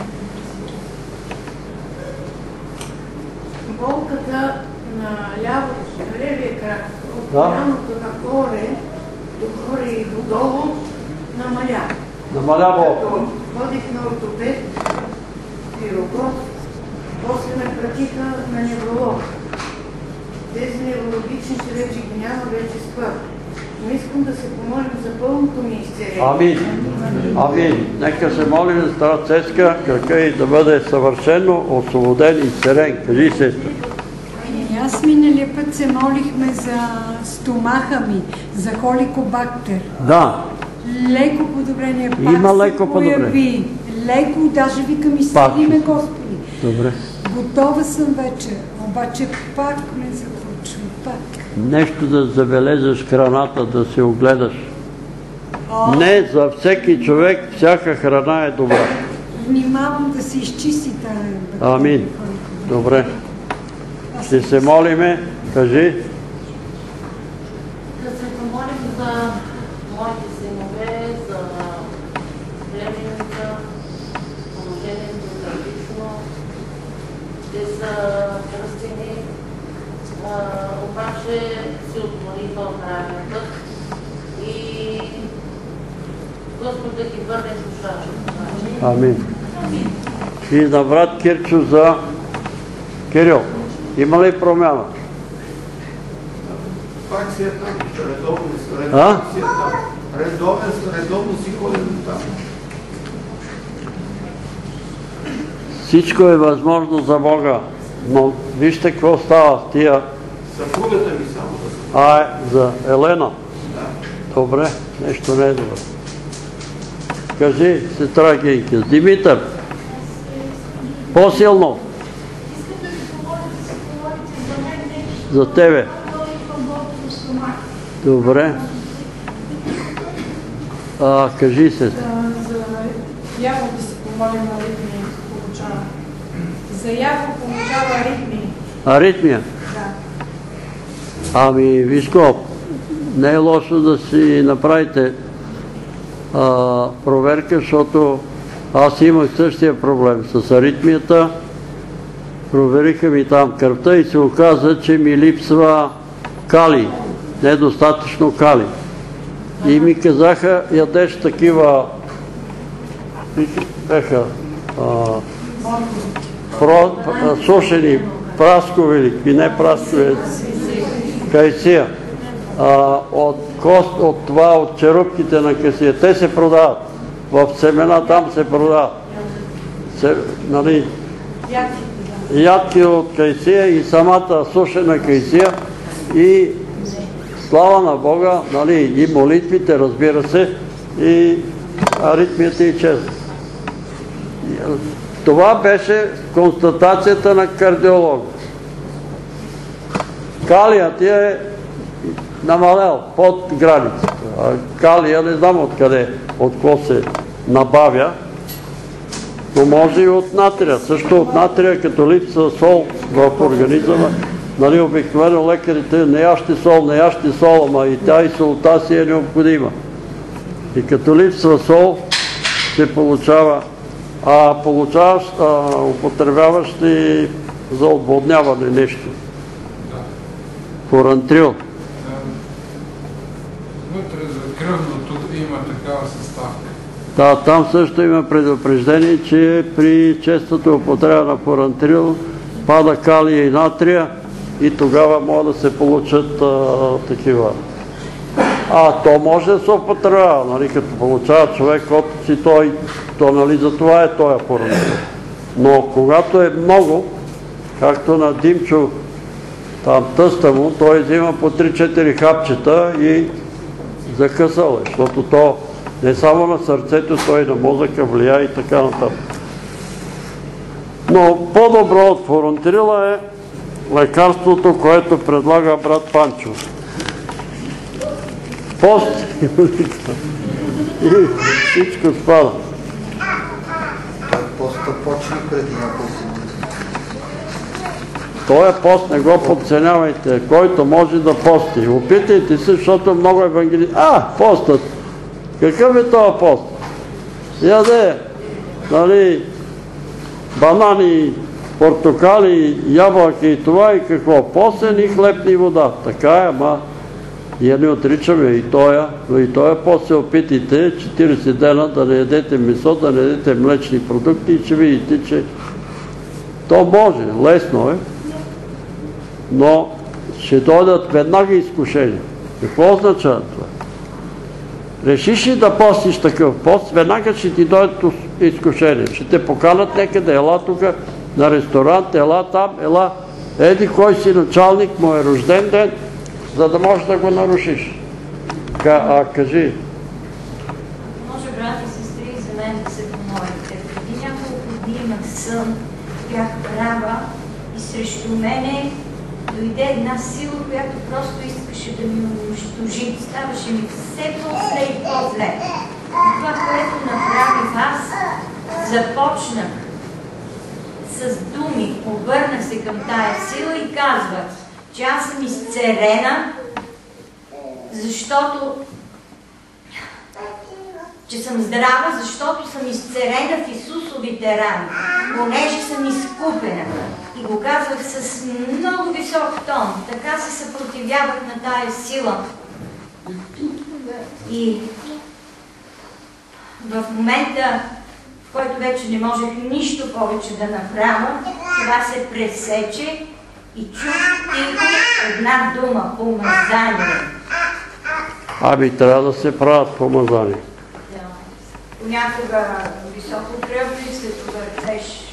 Болката на лявото, на левия крак, от Да. колямото нагоре, догоре и додолу, намаля. Намаля болка. Като ходих на ортопед, пирограф, после ме пратиха на невролог. Тези неврологичните вече ги няма, вече спа. Но искам да се помолим за пълното ми изцеление. Амин. Амин. Нека се молим за тази Цецка, крака и да бъде съвършено освободен и изцелен. Кажи, сестра. И аз миналия път се молихме за стомаха ми, за холикобактер. Да. Леко подобрение пак Има се леко появи. подобрение. Леко, даже викам, Пак. изцели ме, Господи. Добре. Готова съм вече, обаче пак ме закручва, пак. Нещо да забележиш храната, да се огледаш. О, Не за всеки човек, всяка храна е добра. внимавам да се изчисти тая. Амин. Добре. Ще се молиме. Кажи. Да се помолим за моите синове, за племенница, положението за лично. Те са кръстени, обаче си отмолиха от правилния път и Господ да ги върне душата. Амин. И на брат Кирчо за Кирил. Има ли промяна? Пак си е там, редовно, А? редовно си е там. Редовно, редовно си ходим там. Всичко е възможно за Бога, но вижте какво става с тия. Съпругата ми само да се... А, за Елена. Да. Добре, нещо не е добре. Кажи, сестра Гейки, Димитър. По-силно. За тебе. Добре. А, кажи, сестра. За Яво да се помолим на аритмии получава. За Яво получава аритмии. Аритмия. Да. Ами, виж го, не е лошо да си направите а, проверка, защото аз имах същия проблем с аритмията. Провериха ми там кръвта и се оказа, че ми липсва калий, недостатъчно калий. И ми казаха, ядеш такива, беха, а, про, а, сушени праскови, и не праскови, кайсия, а, от, кост, от това, от черупките на кайсия. Те се продават. В семена там се продават. Се, нали, ядки от кайсия и самата сушена кайсия и слава на Бога, нали, и молитвите, разбира се, и аритмията и чест. Това беше констатацията на кардиолога. Калият ти е намалял под границата. А калия не знам откъде, от какво се набавя. Но може и от натрия. Също от натрия, като липсва сол в организма. Нали, обикновено лекарите не ящи сол, не ящи сол, ама и тя и солта си е необходима. И като липсва сол, се получава, а получаваш, а, употребяваш ли за отводняване нещо? Фурантрил. Вътре за кръвното има такава съставка. Да, там също има предупреждение, че при честата употреба на фурантрил пада калия и натрия и тогава могат да се получат а, такива. А то може да се употребява, нали, като получава човек от си той, то нали за това е този фурантрил. Но когато е много, както на Димчо, там тъста му, той взима по три-четири хапчета и закъсал е, защото то не само на сърцето, той на мозъка влияе и така нататък. Но по-добро от фурантрила е лекарството, което предлага брат Панчо. Пост и молитва. И всичко спада. Поста почва преди няколко дни. Тоя пост не го подценявайте, който може да пости. Опитайте се, защото много евангелисти. А, постът! Какъв е този пост? Яде, нали, банани, портокали, ябълки и това и какво? Пост е ни хлеб ни вода. Така е, ама ние не отричаме и тоя, но и тоя пост се опитайте четиридесет дена да не ядете месо, да не ядете млечни продукти и ще видите, че то може, лесно е, но ще дойдат веднага изкушения. Какво означава това? Решиш ли да постиш такъв пост, веднага ще ти дойдат изкушения. Ще те поканат някъде, ела тук на ресторант, ела там, ела, еди кой си началник, му е рожден ден, за да можеш да го нарушиш. А, кажи. Може, брати и сестри, за мен да се помолите. Преди няколко дни имах сън, бях права и срещу мене дойде една сила, която просто искаше да ми унищожи. Ставаше ми все по-зле и по-зле. Това, което направих аз, започнах с думи, обърнах се към тая сила и казвах, че аз съм изцерена, защото че съм здрава, защото съм изцерена в Исусовите рани, понеже съм изкупена. И го казвах с много висок тон, така се съпротивявах на тая сила. И в момента, в който вече не можех нищо повече да направя, това се пресече и чух тихо една дума – помазание. Ами трябва да се правят помазания. Да. Понякога високо кръвно и след това речеш.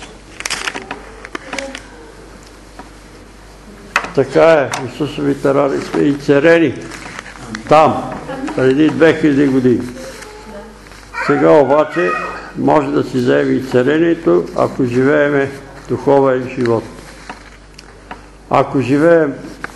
Така е, Исусовите рани сме и церени там, преди две хиляди години. Сега обаче може да си вземе и церението, ако живееме духовен живот. Ако живеем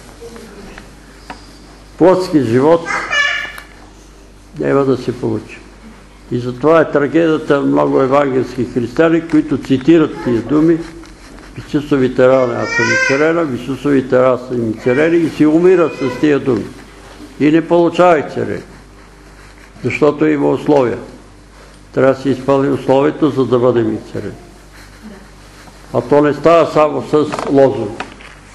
плотски живот, няма да се получи. И затова е трагедията на много евангелски християни, които цитират тия думи: Исусовите рани аз съм изцелена, Исусовите рани съм изцелени и си умират с тия думи. И не получавай царение, защото има условия. Трябва да се изпълни условието, за да бъдем изцелени. А то не става само с лозунг.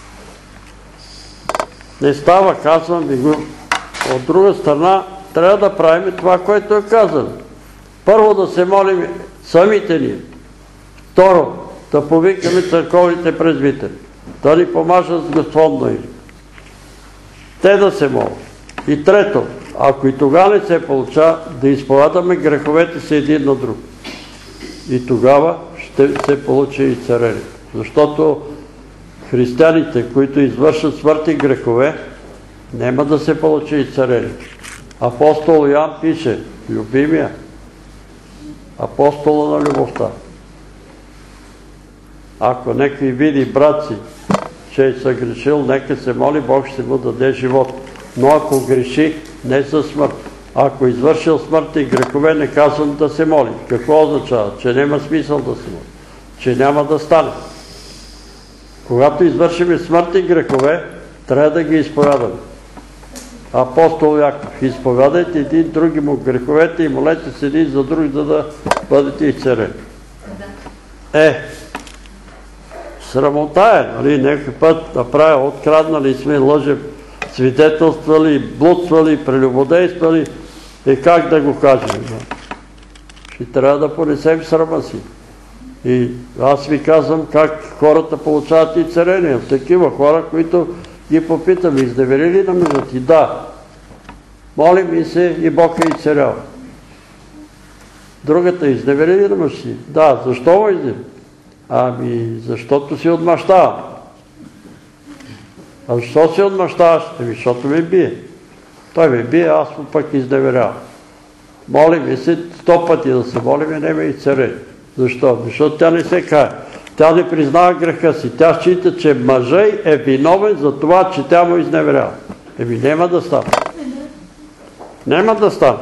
Не става, казвам ви го. От друга страна, трябва да правим това, което е казано. Първо да се молим самите ние. Второ, да повикаме църковните презвитери, да ни помажат с Господно име. Те да се молят. И трето, ако и тогава не се получава, да изповядаме греховете си един на друг. И тогава ще се получи и царение. Защото християните, които извършат смъртни грехове, няма да се получи и царение. Апостол Йоан пише, любимия, апостола на любовта. Ако някой види брат си, че е съгрешил, нека се моли, Бог ще му даде живот. Но ако греши, не със смърт, Ако извършил смъртни грехове, не казвам да се моли. Какво означава? Че няма смисъл да се моли. Че няма да стане. Когато извършим смъртни грехове, трябва да ги изповядаме. Апостол Яков, изповядайте един други му греховете и молете се един за друг, за да бъдете изцелени. Е, срамота е, нали, някой път направя, откраднали сме, лъжем, свидетелствали, блудствали, прелюбодействали и как да го кажем? Ще трябва да понесем срама си. И аз ви казвам как хората получават изцеление. Такива хора, които ги попитам, изневери ли на мъжа ти? Да. Моли ми се и Бог е изцелял. Другата, изневери ли на мъж си? Да. Защо му изневери? Ами, защото си отмъщава. А защо си отмъщаваш? Ами, защото ме бие. Той ме бие, аз му пък изневерявам. Моли ми се сто пъти да се молим и не ме изцелени. Защо? Защото тя не се кае. Тя не признава греха си. Тя счита, че мъжът е виновен за това, че тя му изневерява. Еми, няма да стане. Няма да стане.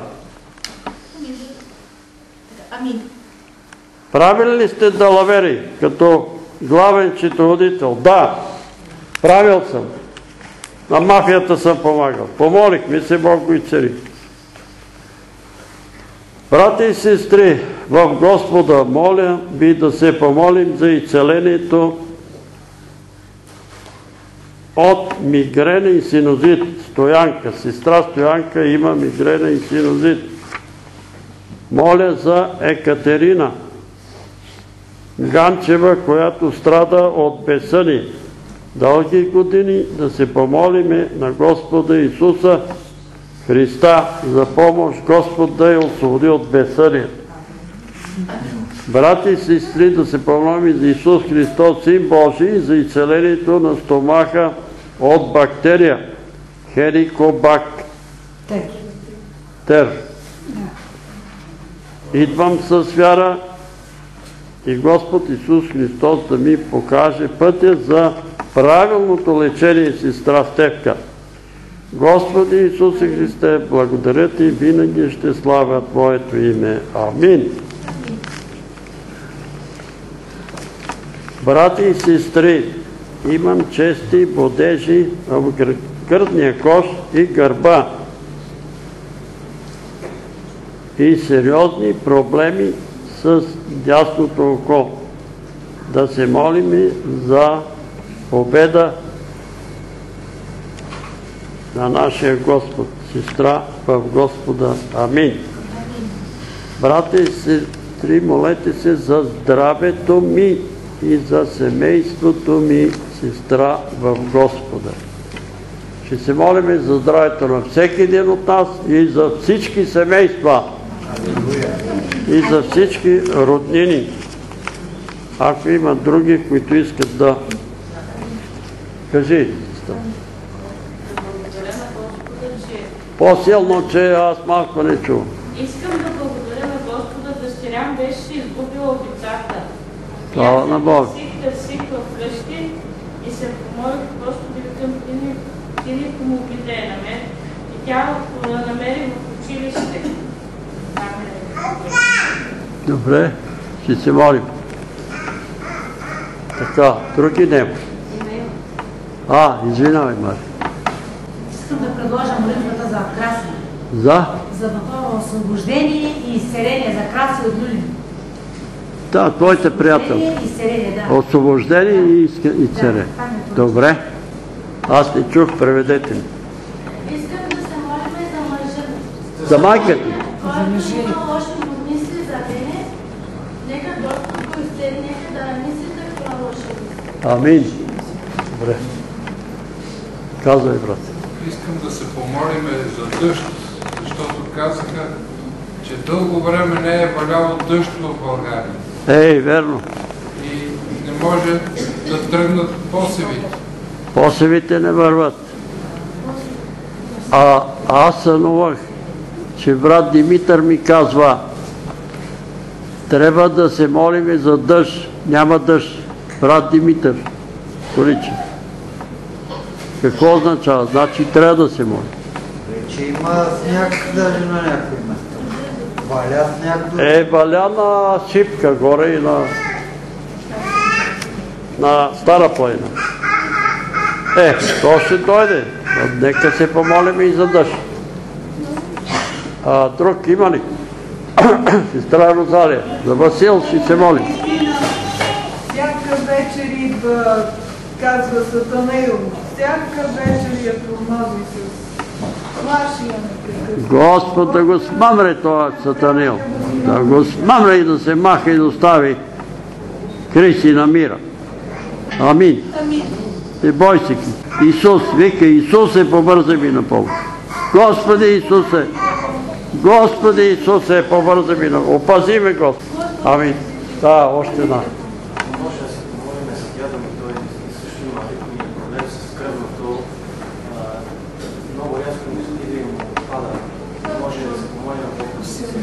Правили ли сте далавери като главен счетоводител? Да. Правил съм. На мафията съм помагал. Помолих ми се, Бог го изцели. Брати и сестри, в Господа моля ви да се помолим за изцелението от мигрена и синузит. Стоянка, сестра Стоянка има мигрена и синузит. Моля за Екатерина Ганчева, която страда от безсъние. Дълги години да се помолиме на Господа Исуса Христа за помощ, Господ да я освободи от безсъние. Брати и сестри, да се помолим за Исус Христос, Син Божий, за изцелението на стомаха от бактерия Хеликобактер. Идвам с вяра и Господ Исус Христос да ми покаже пътя за правилното лечение, сестра Стефка. Господи Исусе Христе, благодаря ти, винаги ще славя Твоето име. Амин. Брати и сестри, имам чести бодежи в гърдния кош и гърба и сериозни проблеми с дясното око. Да се молим за победа на нашия Господ, сестра в Господа. Амин. Брати и сестри, молете се за здравето ми и за семейството ми, сестра в Господа. Ще се молим за здравето на всеки един от нас и за всички семейства и за всички роднини. Ако има други, които искат да... Кажи, сестра. По-силно, че аз малко не чувам. Искам да благодаря на Господа, дъщеря ми беше изгубила от децата. Слава на Бога. Търсих, търсих в къщи и се помолих Господи, към ти ни помогли да я намери. И тя намери в училище. Добре, ще се молим. Така, други няма. А, извинавай, Мари. Искам да предложа молитвата за Краси. За? За освобождение и изцеление за Краси от Люлин. Да, твоите приятели. Освобождение и изцеление. Добре. Аз не чух, преведете ми. Искам да се молим за мъжа. За майка ти. Който има лоши мисли за мене, нека Господ го изцели, нека да не мисли такива лоши мисли. Амин. Добре. Казвай, брат. Искам да се помолиме за дъжд, защото казаха, че дълго време не е валяло дъжд в България. Ей, верно. И не може да тръгнат посевите. Посевите не върват. А аз сънувах, че брат Димитър ми казва, трябва да се молим за дъжд. Няма дъжд. Брат Димитър, Количев. Какво означава? Значи трябва да се молим. Че има сняг даже на някои места. Валя сняг до... Е, валя на Шипка горе и на... на Стара планина. Е, то ще дойде. Нека се помолим и за дъжд. А, друг има ли? Сестра Розалия. За Васил ще се моли. Всяка вечер идва, казва Сатанаил, всяка вечер я тормози с плашия непрекъснато. Господ да го смамре това Сатанаил. Да го смамре и да се маха и да остави криси на мира. Амин. И бой се. Исус, вика, Исусе, побързай ми на помощ. Господи Исусе, Господи Исусе, побързай ми на помощ. Опази ме, Господ. Амин. Да, още една. Може да се помолим за дядо ми, той също има някакви проблем с кръвното. Много рязко ми отиде и му отпада. Може да се помолим по-късно.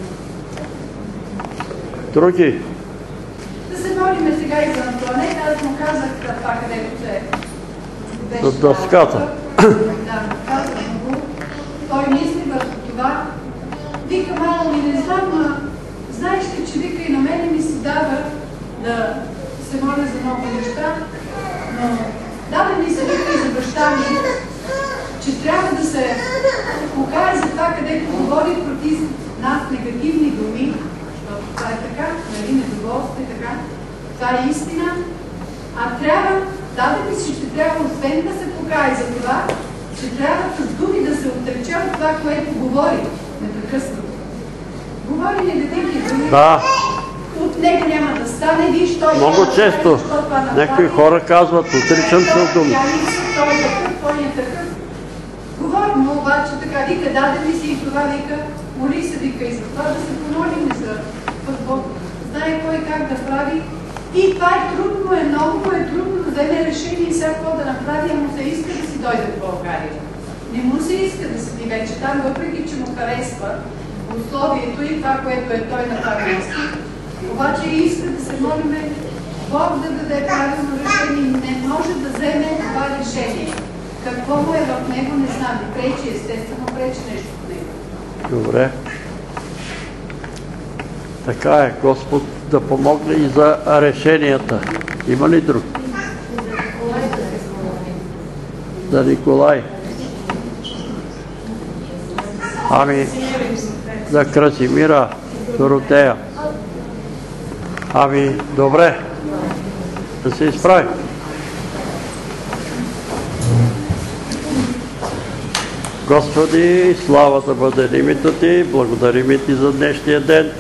Други? Да се молиме сега и за Антуанета, аз му казах това, където се беше. За дъската. Да, казах му го. Той мисли върху това. Вика, мало ми не знам, но знаеш ли, че вика и на мене ми се дава да се моля за много неща, но дава ми се вика и за баща ми, че трябва да се покаже за това, където говори против нас негативни думи, защото това е така, нали, недоволство е така, това е истина, а трябва, даде ми се, че трябва освен да се покаже за това, че трябва с думи да се отрече от това, което говори непрекъснато. Говори негативни думи. Да. От него няма да стане, виж, той... Много често някои хора казват, отричам се от думи. Той е такъв, той е такъв. Говори му обаче така, вика, даде ми си и това, вика, моли се, вика, и за това да се помолим за Бог. Знае кой как да прави. И това е трудно, е много му е трудно да вземе решение и сега какво да направи, а му се иска да си дойде в България. Не му се иска да седи вече там, въпреки че му харесва условието и това, което е той на това място. Обаче иска да се молиме Бог да даде правилно решение. Не може да вземе това решение. Какво му е в него, не знам. Пречи, естествено, пречи нещо в него. Добре. Така е, Господ да помогне и за решенията. Има ли друг? За Николай. Ами, за Красимира, Доротея. Ами, добре. Да се изправи. Господи, слава да бъде името Ти, благодарим Ти за днешния ден.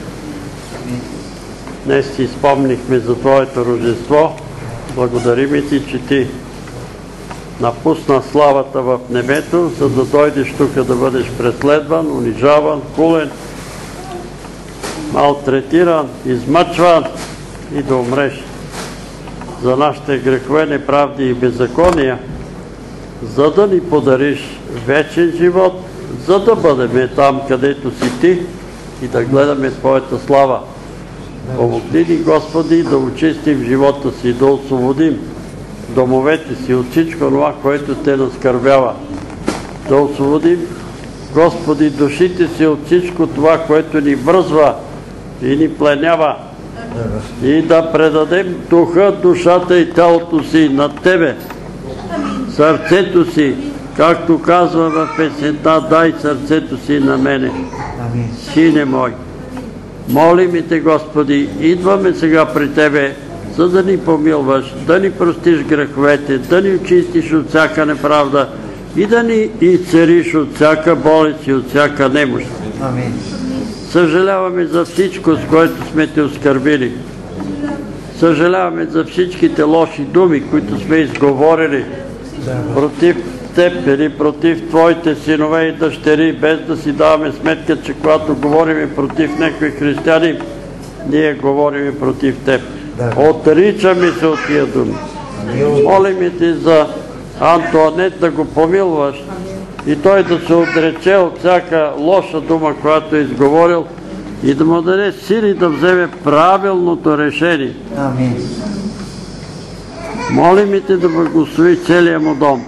Днес си спомнихме за Твоето рождество. Благодарим Ти, че Ти напусна славата в небето, за да дойдеш тук да бъдеш преследван, унижаван, кулен, малтретиран, измъчван и да умреш за нашите грехове, неправди и беззакония, за да ни подариш вечен живот, за да бъдем там, където си Ти и да гледаме Твоята слава. Помогни ни, Господи, да очистим живота си, да освободим домовете си от всичко това, което те наскърбява. Да освободим, Господи, душите си от всичко това, което ни връзва и ни пленява. И да предадем духа, душата и тялото си на Тебе, сърцето си, както казва в песента, дай сърцето си на мене, Сине мой. Молим и Те, Господи, идваме сега при Тебе, за да ни помилваш, да ни простиш греховете, да ни очистиш от всяка неправда и да ни изцелиш от всяка болест и от всяка немощ. Съжаляваме за всичко, с което сме Те оскърбили. Съжаляваме за всичките лоши думи, които сме изговорили против Теб или против Твоите синове и дъщери, без да си даваме сметка, че когато говорим против някои християни, ние говорим против Теб. Отричаме се от тия думи. Молим Те за Антуанет да го помилваш и той да се отрече от всяка лоша дума, която е изговорил, и да му даде сили да вземе правилното решение. Молим Те да благослови целия му дом,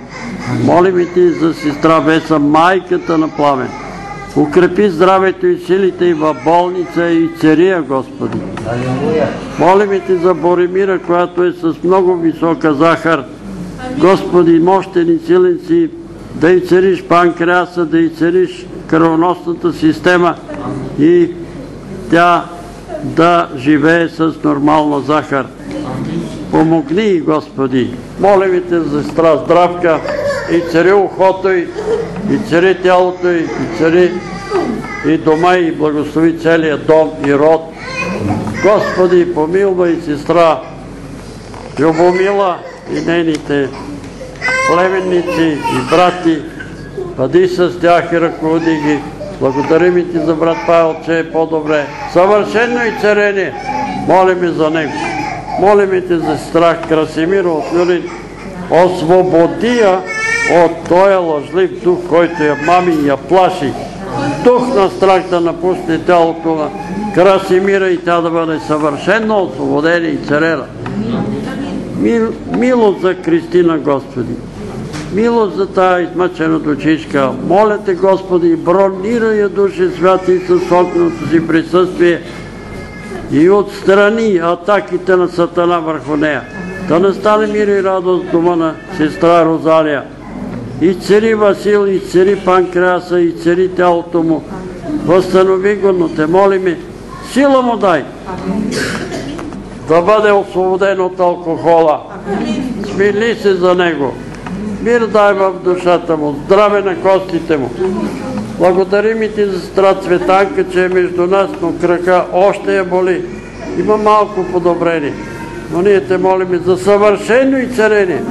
Молим и Ти за сестра Веса, майката на Пламен. Укрепи здравето и силите и в болница и цария, Господи. Молим и Ти за Боримира, която е с много висока захар. Господи, мощен и силен си, да и цариш панкреаса, да и цариш кръвоносната система и тя да живее с нормална захар. Помогни, Господи. Молим и Те за сестра Здравка и цари ухото й, и цари тялото й, и цари и дома и благослови целият дом и род. Господи, помилвай сестра Любомила и нейните племенници и брати. Бъди с тях и ръководи ги. Благодарим и Ти за брат Павел, че е по-добре. Съвършено и царение. Молим и за него. Молим и Ти за сестра Красимира от Люлин. Освободи я от този лъжлив дух, който я мами и я плаши. Дух на страх да напусне тялото на Красимира и тя да бъде съвършено освободена и царена. Мил, милост за Кристина, Господи. Милост за тая измъчена дочичка. Моля Те, Господи, бронирай я, Души Святи, с огненото си присъствие и отстрани атаките на Сатана върху нея. Да настане мир и радост в дома на сестра Розалия. И цари Васил, и цари Панкреаса, и цари тялото му. Възстанови го, но Те молиме, сила му дай да бъде освободен от алкохола. Смили се за него. Мир дай в душата му, здраве на костите му. Благодарим и Ти за сестра Цветанка, че е между нас, но крака още я боли. Има малко подобрение. Но ние Те молим за съвършено и царение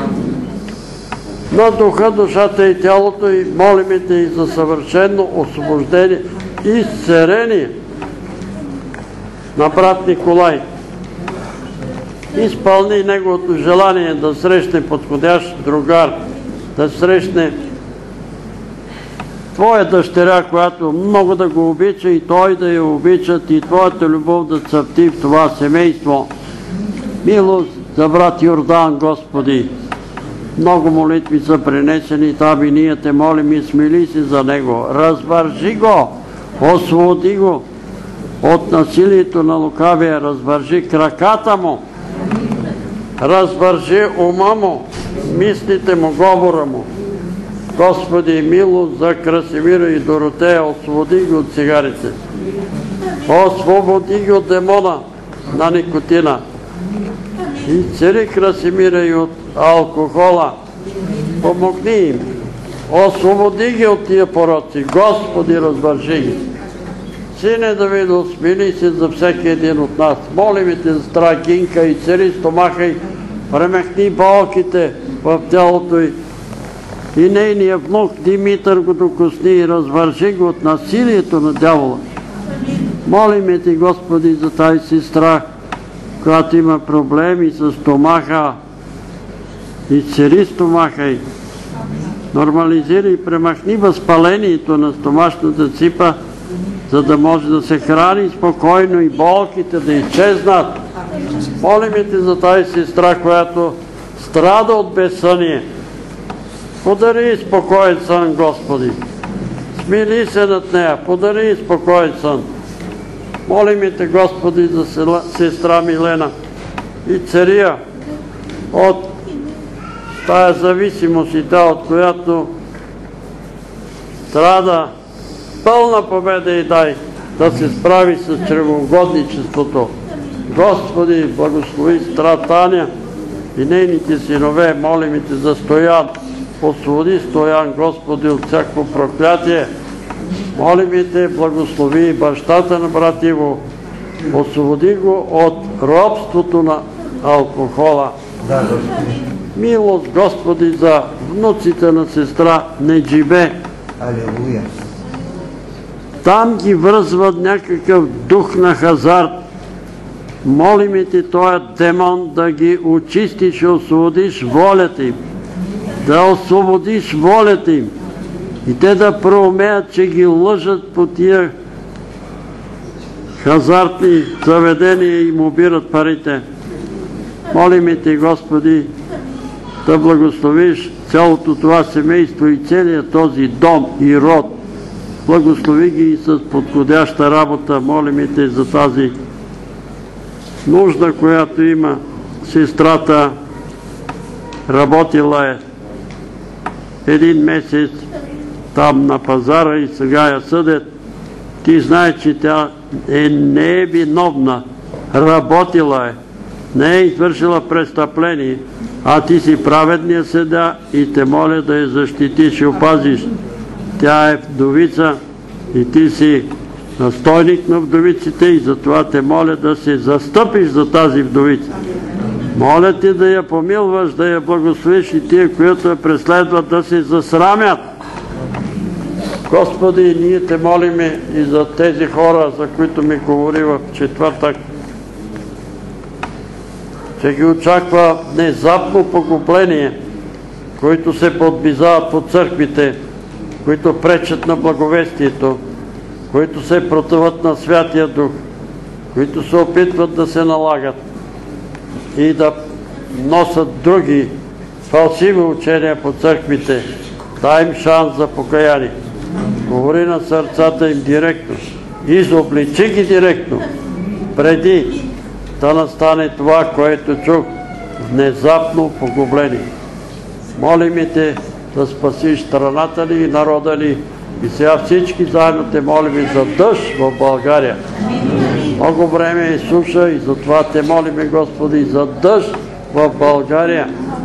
на духа, душата и тялото и молим Те и за съвършено освобождение и изцеление на брат Николай. Изпълни неговото желание да срещне подходящ другар, да срещне Твоя дъщеря, която много да го обича и той да я обичат и Твоята любов да цъфти в това семейство. Милост за брат Йордан, Господи. Много молитви са принесени там и ние Те молим и смили се за него. Развържи го, освободи го от насилието на лукавия, развържи краката му, развържи ума му, мислите му, говора му. Господи, милост за Красимира и Доротея, освободи ги от цигарите. Освободи ги от демона на никотина. И цари Красимира и от алкохола. Помогни им. Освободи ги от тия пороци. Господи, развържи ги. Сине Давидо, смили се за всеки един от нас. Молим Те за сестра Гинка и цари стомаха и премахни болките в тялото й. И нейния внук Димитър го докосни и развържи го от насилието на дявола. Молим Ти, Господи, за тази сестра, която има проблеми с стомаха и цари стомаха й. Нормализирай и премахни възпалението на стомашната ципа, за да може да се храни спокойно и болките да изчезнат. Молим Те за тази сестра, която страда от безсъние. Подари спокоен сън, Господи. Смили се над нея, подари спокоен сън. Молим Те, Господи, за сестра Милена и цария от тая зависимост и та, от която страда. Пълна победа и дай да се справи с чревоугодничеството. Господи, благослови сестра Таня и нейните синове. Молим Те за Стоян. Освободи Стоян, Господи, от всяко проклятие. Молим Те, благослови бащата на брат Иво. Освободи го от робството на алкохола. Да, Господи. Милост, Господи, за внуците на сестра Неджибе. Алелуя. Там ги връзват някакъв дух на хазарт. Молим Те, този демон да ги очистиш и освободиш волята им. Да освободиш волята им. И те да проумеят, че ги лъжат по тия хазартни заведения и им убират парите. Молим Те, Господи, да благословиш цялото това семейство и целият този дом и род. Благослови ги и с подходяща работа. Молим и те за тази нужда, която има сестрата. Работила е един месец там на пазара и сега я съдят. Ти знаеш, че тя е, не е виновна. Работила е. Не е извършила престъпление, а ти си праведния съдия и те моля да я защитиш и опазиш. Тя е вдовица и ти си настойник на вдовиците и затова те моля да се застъпиш за тази вдовица. Моля ти да я помилваш, да я благословиш и тия, които я преследват, да се засрамят. Господи, ние те молиме и за тези хора, за които ми говори в четвъртък, че ги очаква внезапно покупление, които се подбизават по църквите, които пречат на благовестието, които се противат на Святия Дух, които се опитват да се налагат и да носят други фалшиви учения по църквите. Дай им шанс за покаяние. Говори на сърцата им директно. Изобличи ги директно, преди да настане това, което чух, внезапно погубление. Молим и те да спасиш страната ни и народа ни. И сега всички заедно те молим за дъжд в България. Много време е суша и затова те молим, Господи, за дъжд в България.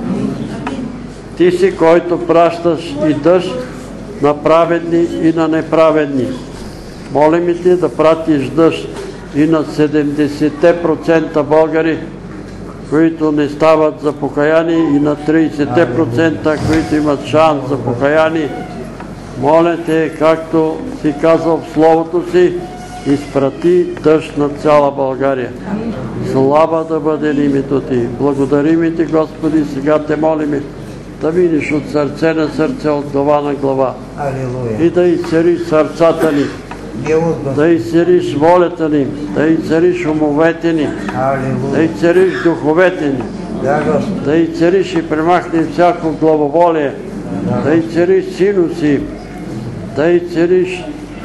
Ти си, който пращаш и дъжд на праведни и на неправедни. Молим и ти да пратиш дъжд и на седемдесет процента българи, които не стават за покаяние, и на тридесет процента, които имат шанс за покаяние. Моля те, както си казал в Словото си, изпрати дъжд на цяла България. Слава да бъде името ти. Благодарим и ти, Господи, сега те молим да видиш от сърце на сърце, от глава на глава. И да изцериш сърцата ни, да изцериш волята ни, да изцериш умовете ни, да изцериш духовете ни, да изцериш и премахне всяко главоволие, да изцериш синуси, да изцериш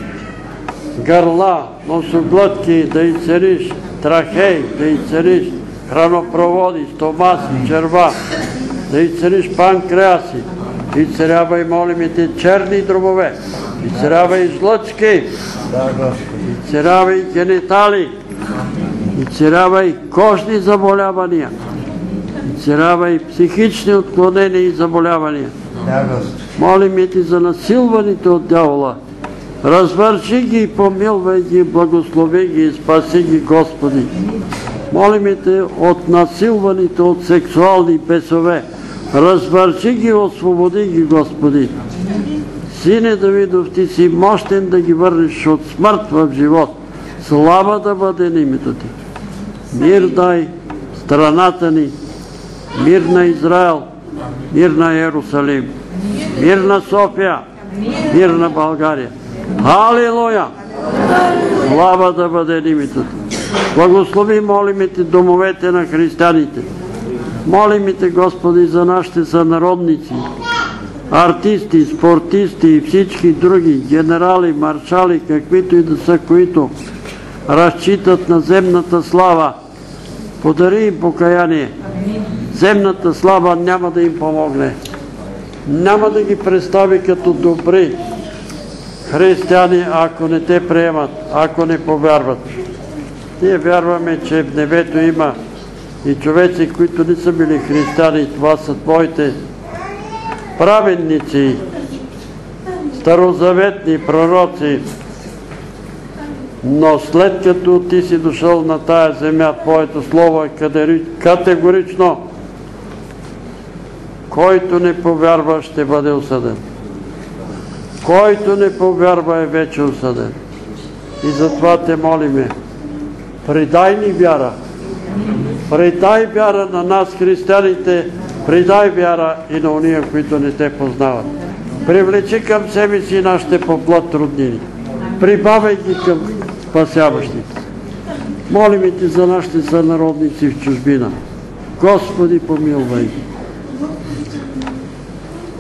гърла, носоглътки, да изцериш трахей, да изцериш хранопроводи, стомаси, черва, да изцериш панкреаси, изцерявай, молим и те, черни дробове, изцерявай жлъчки, изцерявай генитали, изцерявай кожни заболявания, изцерявай психични отклонения и заболявания. Молим и ти за насилваните от дявола. Развърши ги, помилвай ги, благослови ги и спаси ги, Господи. Молим и те от насилваните от сексуални бесове. Развърши ги, освободи ги, Господи. Сине Давидов, ти си мощен да ги върнеш от смърт в живот. Слава да бъде на името ти. Мир дай страната ни, мир на Израел, мир на Иерусалим, мир на София, мир на България. Халилуя! Слава да бъде името ти. Благослови, молим ти, домовете на християните. Молим те, Господи, за нашите сънародници, артисти, спортисти и всички други, генерали, маршали, каквито и да са, които разчитат на земната слава. Подари им покаяние. Земната слава няма да им помогне. Няма да ги представи като добри християни, ако не те приемат, ако не повярват. Ние вярваме, че в небето има и човеци, които не са били християни. Това са твоите праведници, старозаветни пророци. Но след като ти си дошъл на тая земя, твоето слово е категорично: който не повярва, ще бъде осъден. Който не повярва, е вече осъден. И затова те молиме, предай ни вяра. Предай вяра на нас, християните, предай вяра и на уния, които не те познават. Привлечи към себе си нашите по плът роднини. Прибавяй ги към спасяващите. Молим и ти за нашите сънародници в чужбина. Господи, помилвай ги.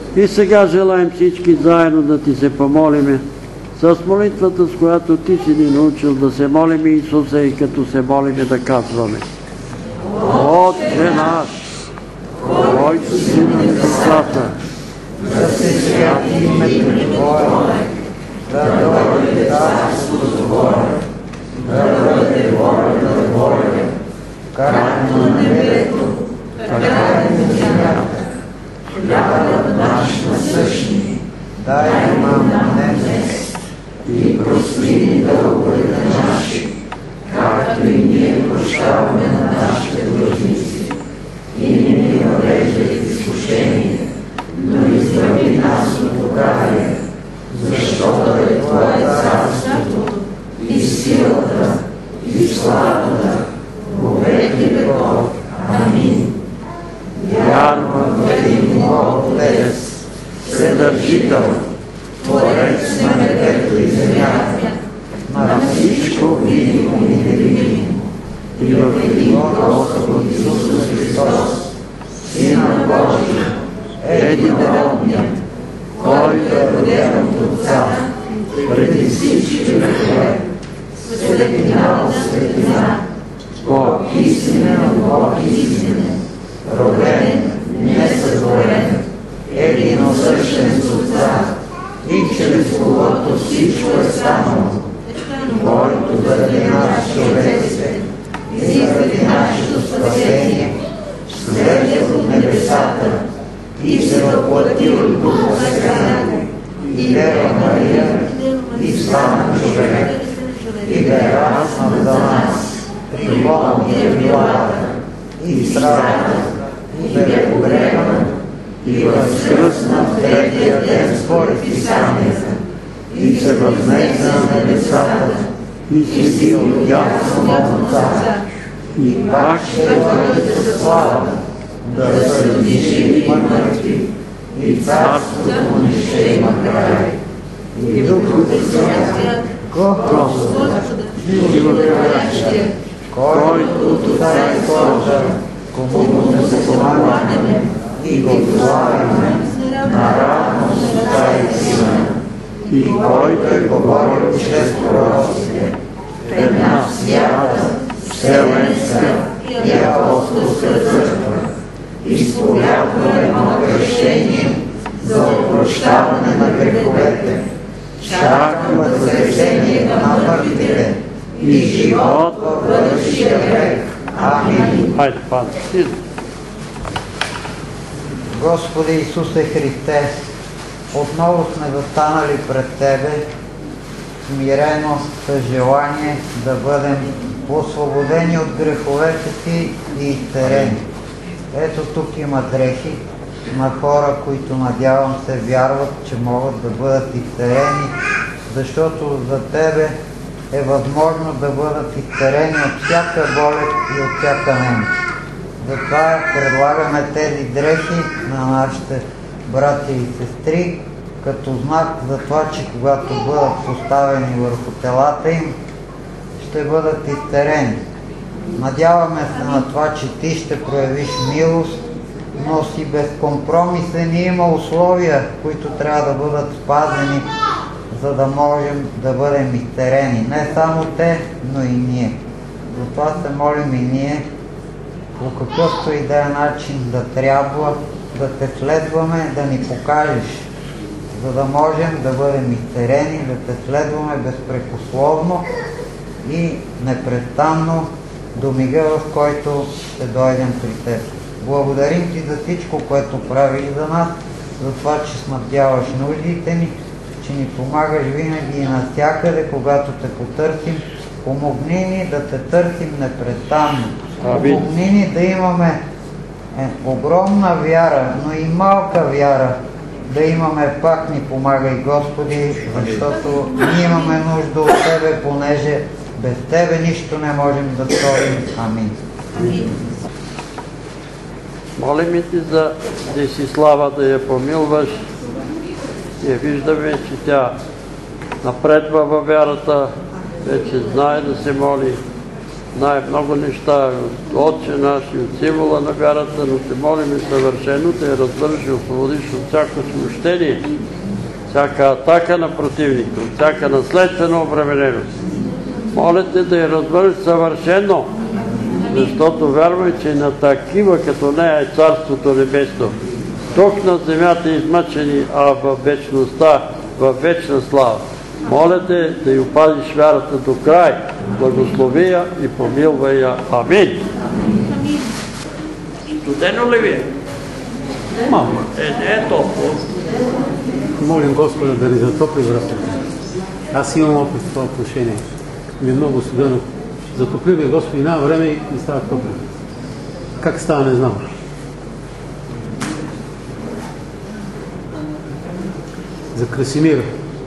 И сега желаем всички заедно да ти се помолиме с молитвата, с която ти си ни научил да се молим, Исусе, и като се молиме да казваме: Отче наш, който си на небесата, да се святи името Твое, да дойде царството Твое, да бъде волята Твоя, както на небето, така и на земята. Хлябът наш насъщни, дай нам днес и прости ни дълговете наши, както и ние прощаваме на нашите длъжници. И не ни въвеждай в изкушение, но избави нас от лукавия, защото е Твое царството, и силата, и славата, во веки веков. Амин. Вярвам в един Бог Отец, Вседържител, Творец на небето и земята, на всичко видимо и невидимо, и в един Господ Исус Христос, Сина Божий, единородният, който е роден от Отца, преди всички векове, светлина от светлина, Бог истинен от Бог истинен, роден, несътворен, единосъщен с Отца, и чрез когото всичко е станало, който заради нас човеците и заради нашето спасение слезе от небесата и се въплатил от Духа Святия и Дева Мария и стана човек и да е раснал за нас при Понтия Пилата и страда и бе погребан и възкръсна в третия ден според Писанията и се възнесе на небесата и седи отдясно на Отца и пак ще дойде със слава да съди живи и мъртви и царството му не ще има край. И Духът Свят, Господ, Животворящия, който от Отца изхожда, комуто да се помагаме и го славяме наравно с Отца и Сина, и който е говорил чрез пророците, една свята, вселенска и апостолска църква, изповядва едно кръщение за опрощаване на греховете, чака възкресение на мъртвите и живот в бъдещия век. Амин. Хайде, Падре. Господи Исусе Христе, отново сме застанали пред Тебе, смирено с желание да бъдем освободени от греховете си и изцелени. Ето тук има дрехи на хора, които надявам се вярват, че могат да бъдат изцелени, защото за Тебе е възможно да бъдат изцелени от всяка болест и от всяка немощ. Затова предлагаме тези дрехи на нашите братя и сестри, като знак за това, че когато бъдат поставени върху телата им, ще бъдат изцелени. Надяваме се на това, че Ти ще проявиш милост, но си безкомпромисен и има условия, които трябва да бъдат спазени, за да можем да бъдем изцелени. Не само те, но и ние. Затова се молим и ние, по какъвто и да е начин да трябва да те следваме, да ни покажеш, за да можем да бъдем изцелени, да те следваме безпрекословно и непрестанно до мига, в който ще дойдем при Теб. Благодарим Ти за всичко, което правиш за нас, за това, че снабдяваш нуждите ни, че ни помагаш винаги и навсякъде, когато Те потърсим. Помогни ни да Те търсим непрестанно. Помогни ни да имаме е, огромна вяра, но и малка вяра. Да имаме, пак ни помагай, Господи, защото ние имаме нужда от Тебе, понеже без Тебе нищо не можем да сторим. Амин. Молим и Ти за Десислава да я помилваш. И виждаме, че тя напредва във вярата, вече знае да се моли. знае много неща от Отче наш и от символа на вярата, но се молим и съвършено да я разбърш и освободиш от всяко смущение, всяка атака на противника, от всяка наследствена обремененост. Моля те да я разбърш съвършено, защото вярвай, че на такива като нея е Царството Небесно. Тук на земята измъчени, а в вечността, в вечна слава. Моля те да й опазиш вярата до край. Благослови я и помилвай я. Амин. Студено ли ви е? Малко. Е, не е топло. Молим Господа да ни затопли врата. Аз имам опит в това отношение. Ми е много студено. Затопли ме Господи, няма време и не става топло. Как става, не знам. За Красимира.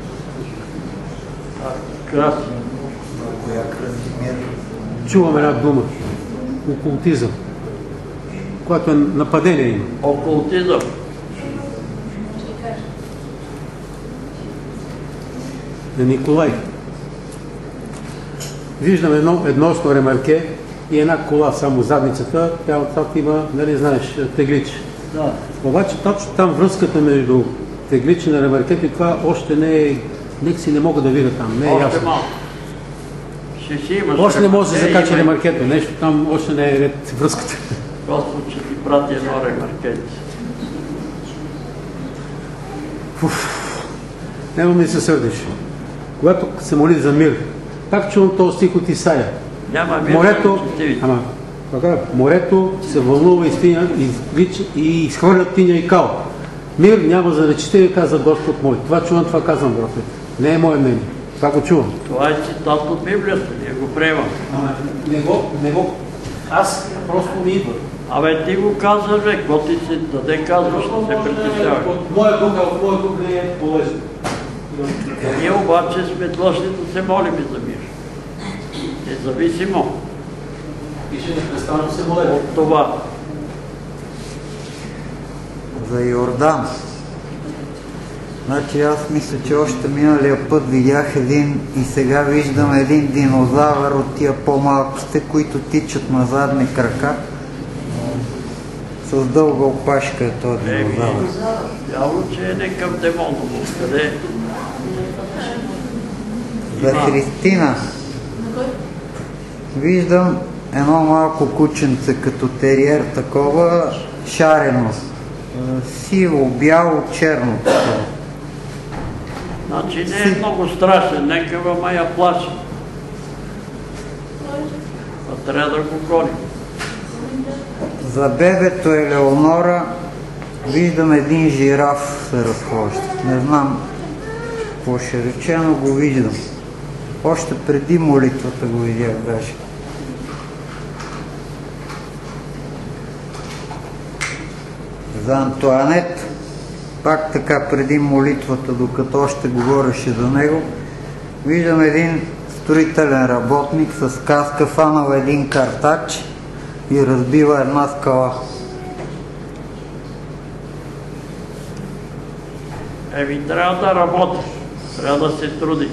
Красимир. Коя Красимир? Чувам една дума. Окултизъм. Което е нападение има. Окултизъм. На Николай. Виждам едно едносно ремарке и една кола, само задницата. Тя отзад има, нали знаеш, теглич. Да. Обаче точно там връзката между тегличи на ремаркето и това още не е, нека си не мога да видя там, не е още ясно. малко. Ще си имаш Още не може да се закача има... ремаркето, нещо там още не е ред връзката. Господ ще ти прати едно ремаркет. Няма ми се сърдиш. Когато се моли за мир, пак чувам този стих от Исаия. Няма мир, Морето, да ама, така, морето се вълнува и, стиня, и, и изхвърлят тиня и кал. Мир няма за нечестивия, каза Господ мой. Това чувам, това казвам, брате. Не е мое мнение. Това го чувам. Това е цитат от Библията, ние го приемам. Ама не го, не го. Аз просто ми идва. Абе, ти го казваш, бе, какво ти се даде казваш, да се притесняваш. От моя дух, а от моя дух не е полезно. Ние обаче сме длъжни да се молим за мир. Независимо И ще не престанем се молим от това. За Йордан. Значи аз мисля, че още миналия път видях един и сега виждам един динозавър от тия по-малките, които тичат на задни крака. С дълга опашка е този динозавър. Явно, че е някакъв демон. Къде? За Христина. Виждам едно малко кученце като териер, такова шарено. Сиво, бяло, черно. Значи не е много страшен, нека ма я плаши. А трябва да го гоним. За бебето Елеонора виждам един жираф се разхожда. Не знам какво ще рече, но го виждам. Още преди молитвата го видях даже. За Антоанет, пак така преди молитвата, докато още говореше за него, виждам един строителен работник с каска, фанал един картач и разбива една скала. Еми, трябва да работи, трябва да се труди.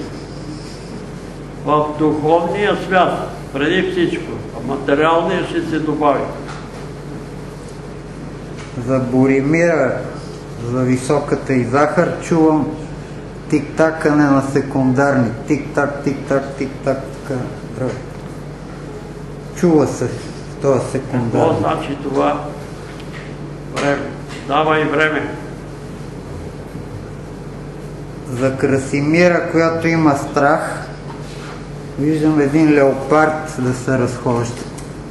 В духовния свят, преди всичко, а материалния ще се добави. За Боримира, за високата и захар, чувам тик-такане на секундарни. Тик-так, тик-так, тик-так. Чува се този секундарни. Какво значи това? Време. Давай време. За Красимира, която има страх, виждам един леопард да се разхожда.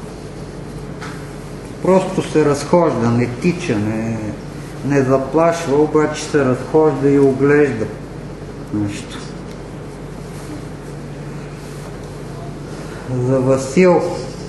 Просто се разхожда, не тича, не, не заплашва, обаче се разхожда и оглежда нещо. За Васил.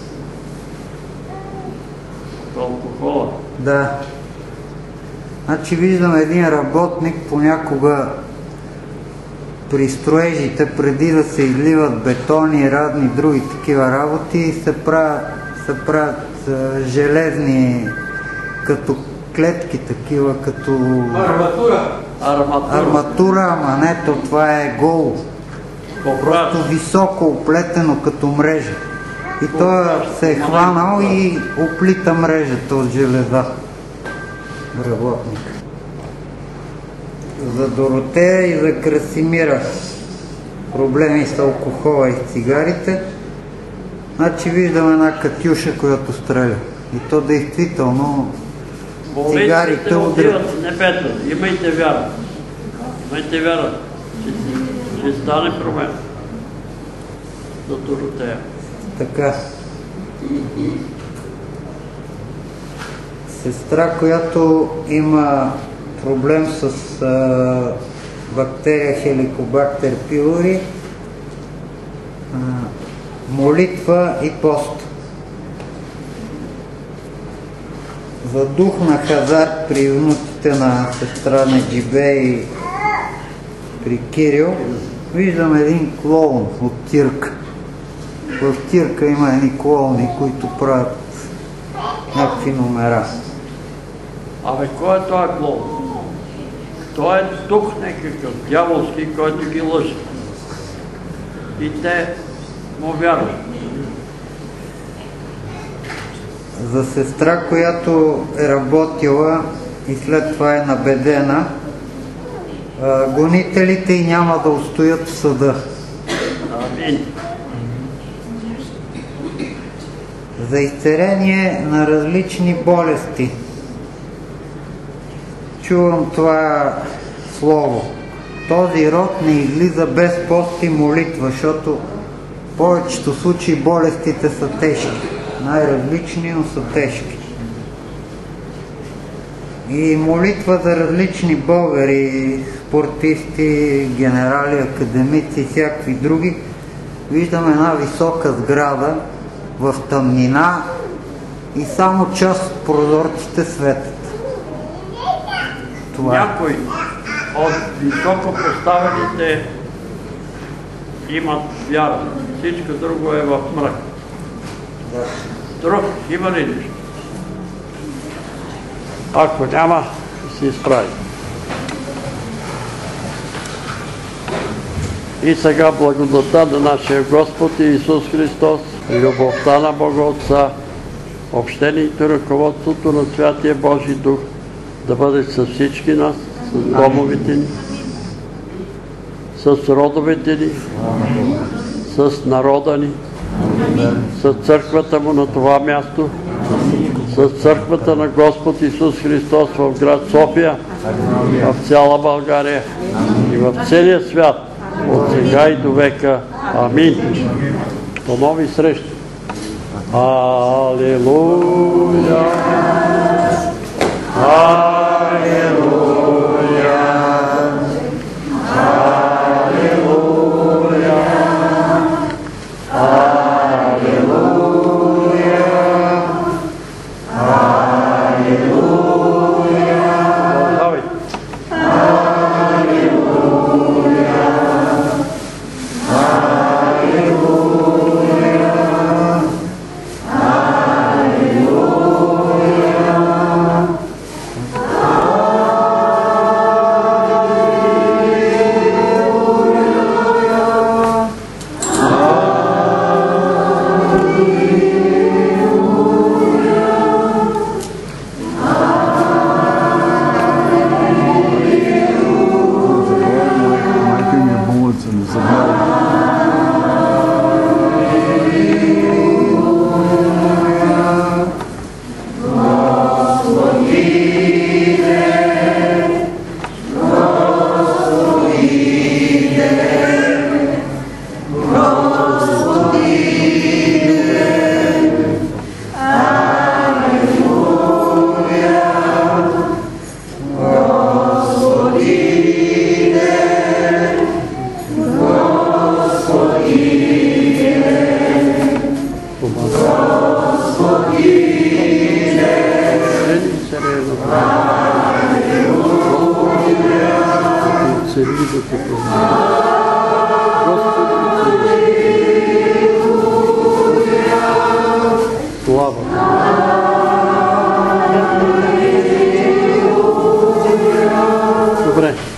Алкохола. Да. Значи виждам един работник, понякога при строежите, преди да се изливат бетони и разни други такива работи, се правят, се правят а, железни, като клетки такива, като... Арматура. Арматура. Арматура, ама не, то това е гол. Просто високо оплетено като мрежа. И той се е хванал и оплита мрежата от железа. Работник. За Доротея и за Красимира проблеми с алкохола и с цигарите. Значи виждам една катюша, която стреля. И то действително цигарите отиват в небето. Имайте вяра. Имайте вяра, че ще стане промен. За Доротея. Така. Сестра, която има проблем с а, бактерия Helicobacter pylori, а, молитва и пост. За дух на хазарт при внуците на сестра Неджибе и при Кирил виждам един клоун от Тирка. В Тирка има едни клоуни, които правят някакви номера. Абе, кой е този клоун? Той е дух някакъв, дяволски, който ги лъже. И те му вярват. За сестра, която е работила и след това е набедена, гонителите й няма да устоят в съда. Амин. За изцеление на различни болести. Чувам това слово. Този род не излиза без пост и молитва, защото в повечето случаи болестите са тежки. Най-различни, но са тежки. И молитва за различни българи, спортисти, генерали, академици и всякакви други. Виждам една висока сграда в тъмнина и само част от прозорците светят. Това. Някои от високо поставените имат вяра. Всичко друго е в мрак. Да. Друг има ли нещо? Ако няма, се изправи. И сега благодата на нашия Господ Исус Христос, любовта на Бога Отца, общението и ръководството на Святия Божий Дух да бъде с всички нас, с домовите ни, с родовете ни, с народа ни, с църквата му на това място, с църквата на Господ Исус Христос в град София, в цяла България и в целия свят, от сега и до века. Амин. До нови срещи. Алелуя! Алелуя! Алелуя! Алелуя! Слава. Добре.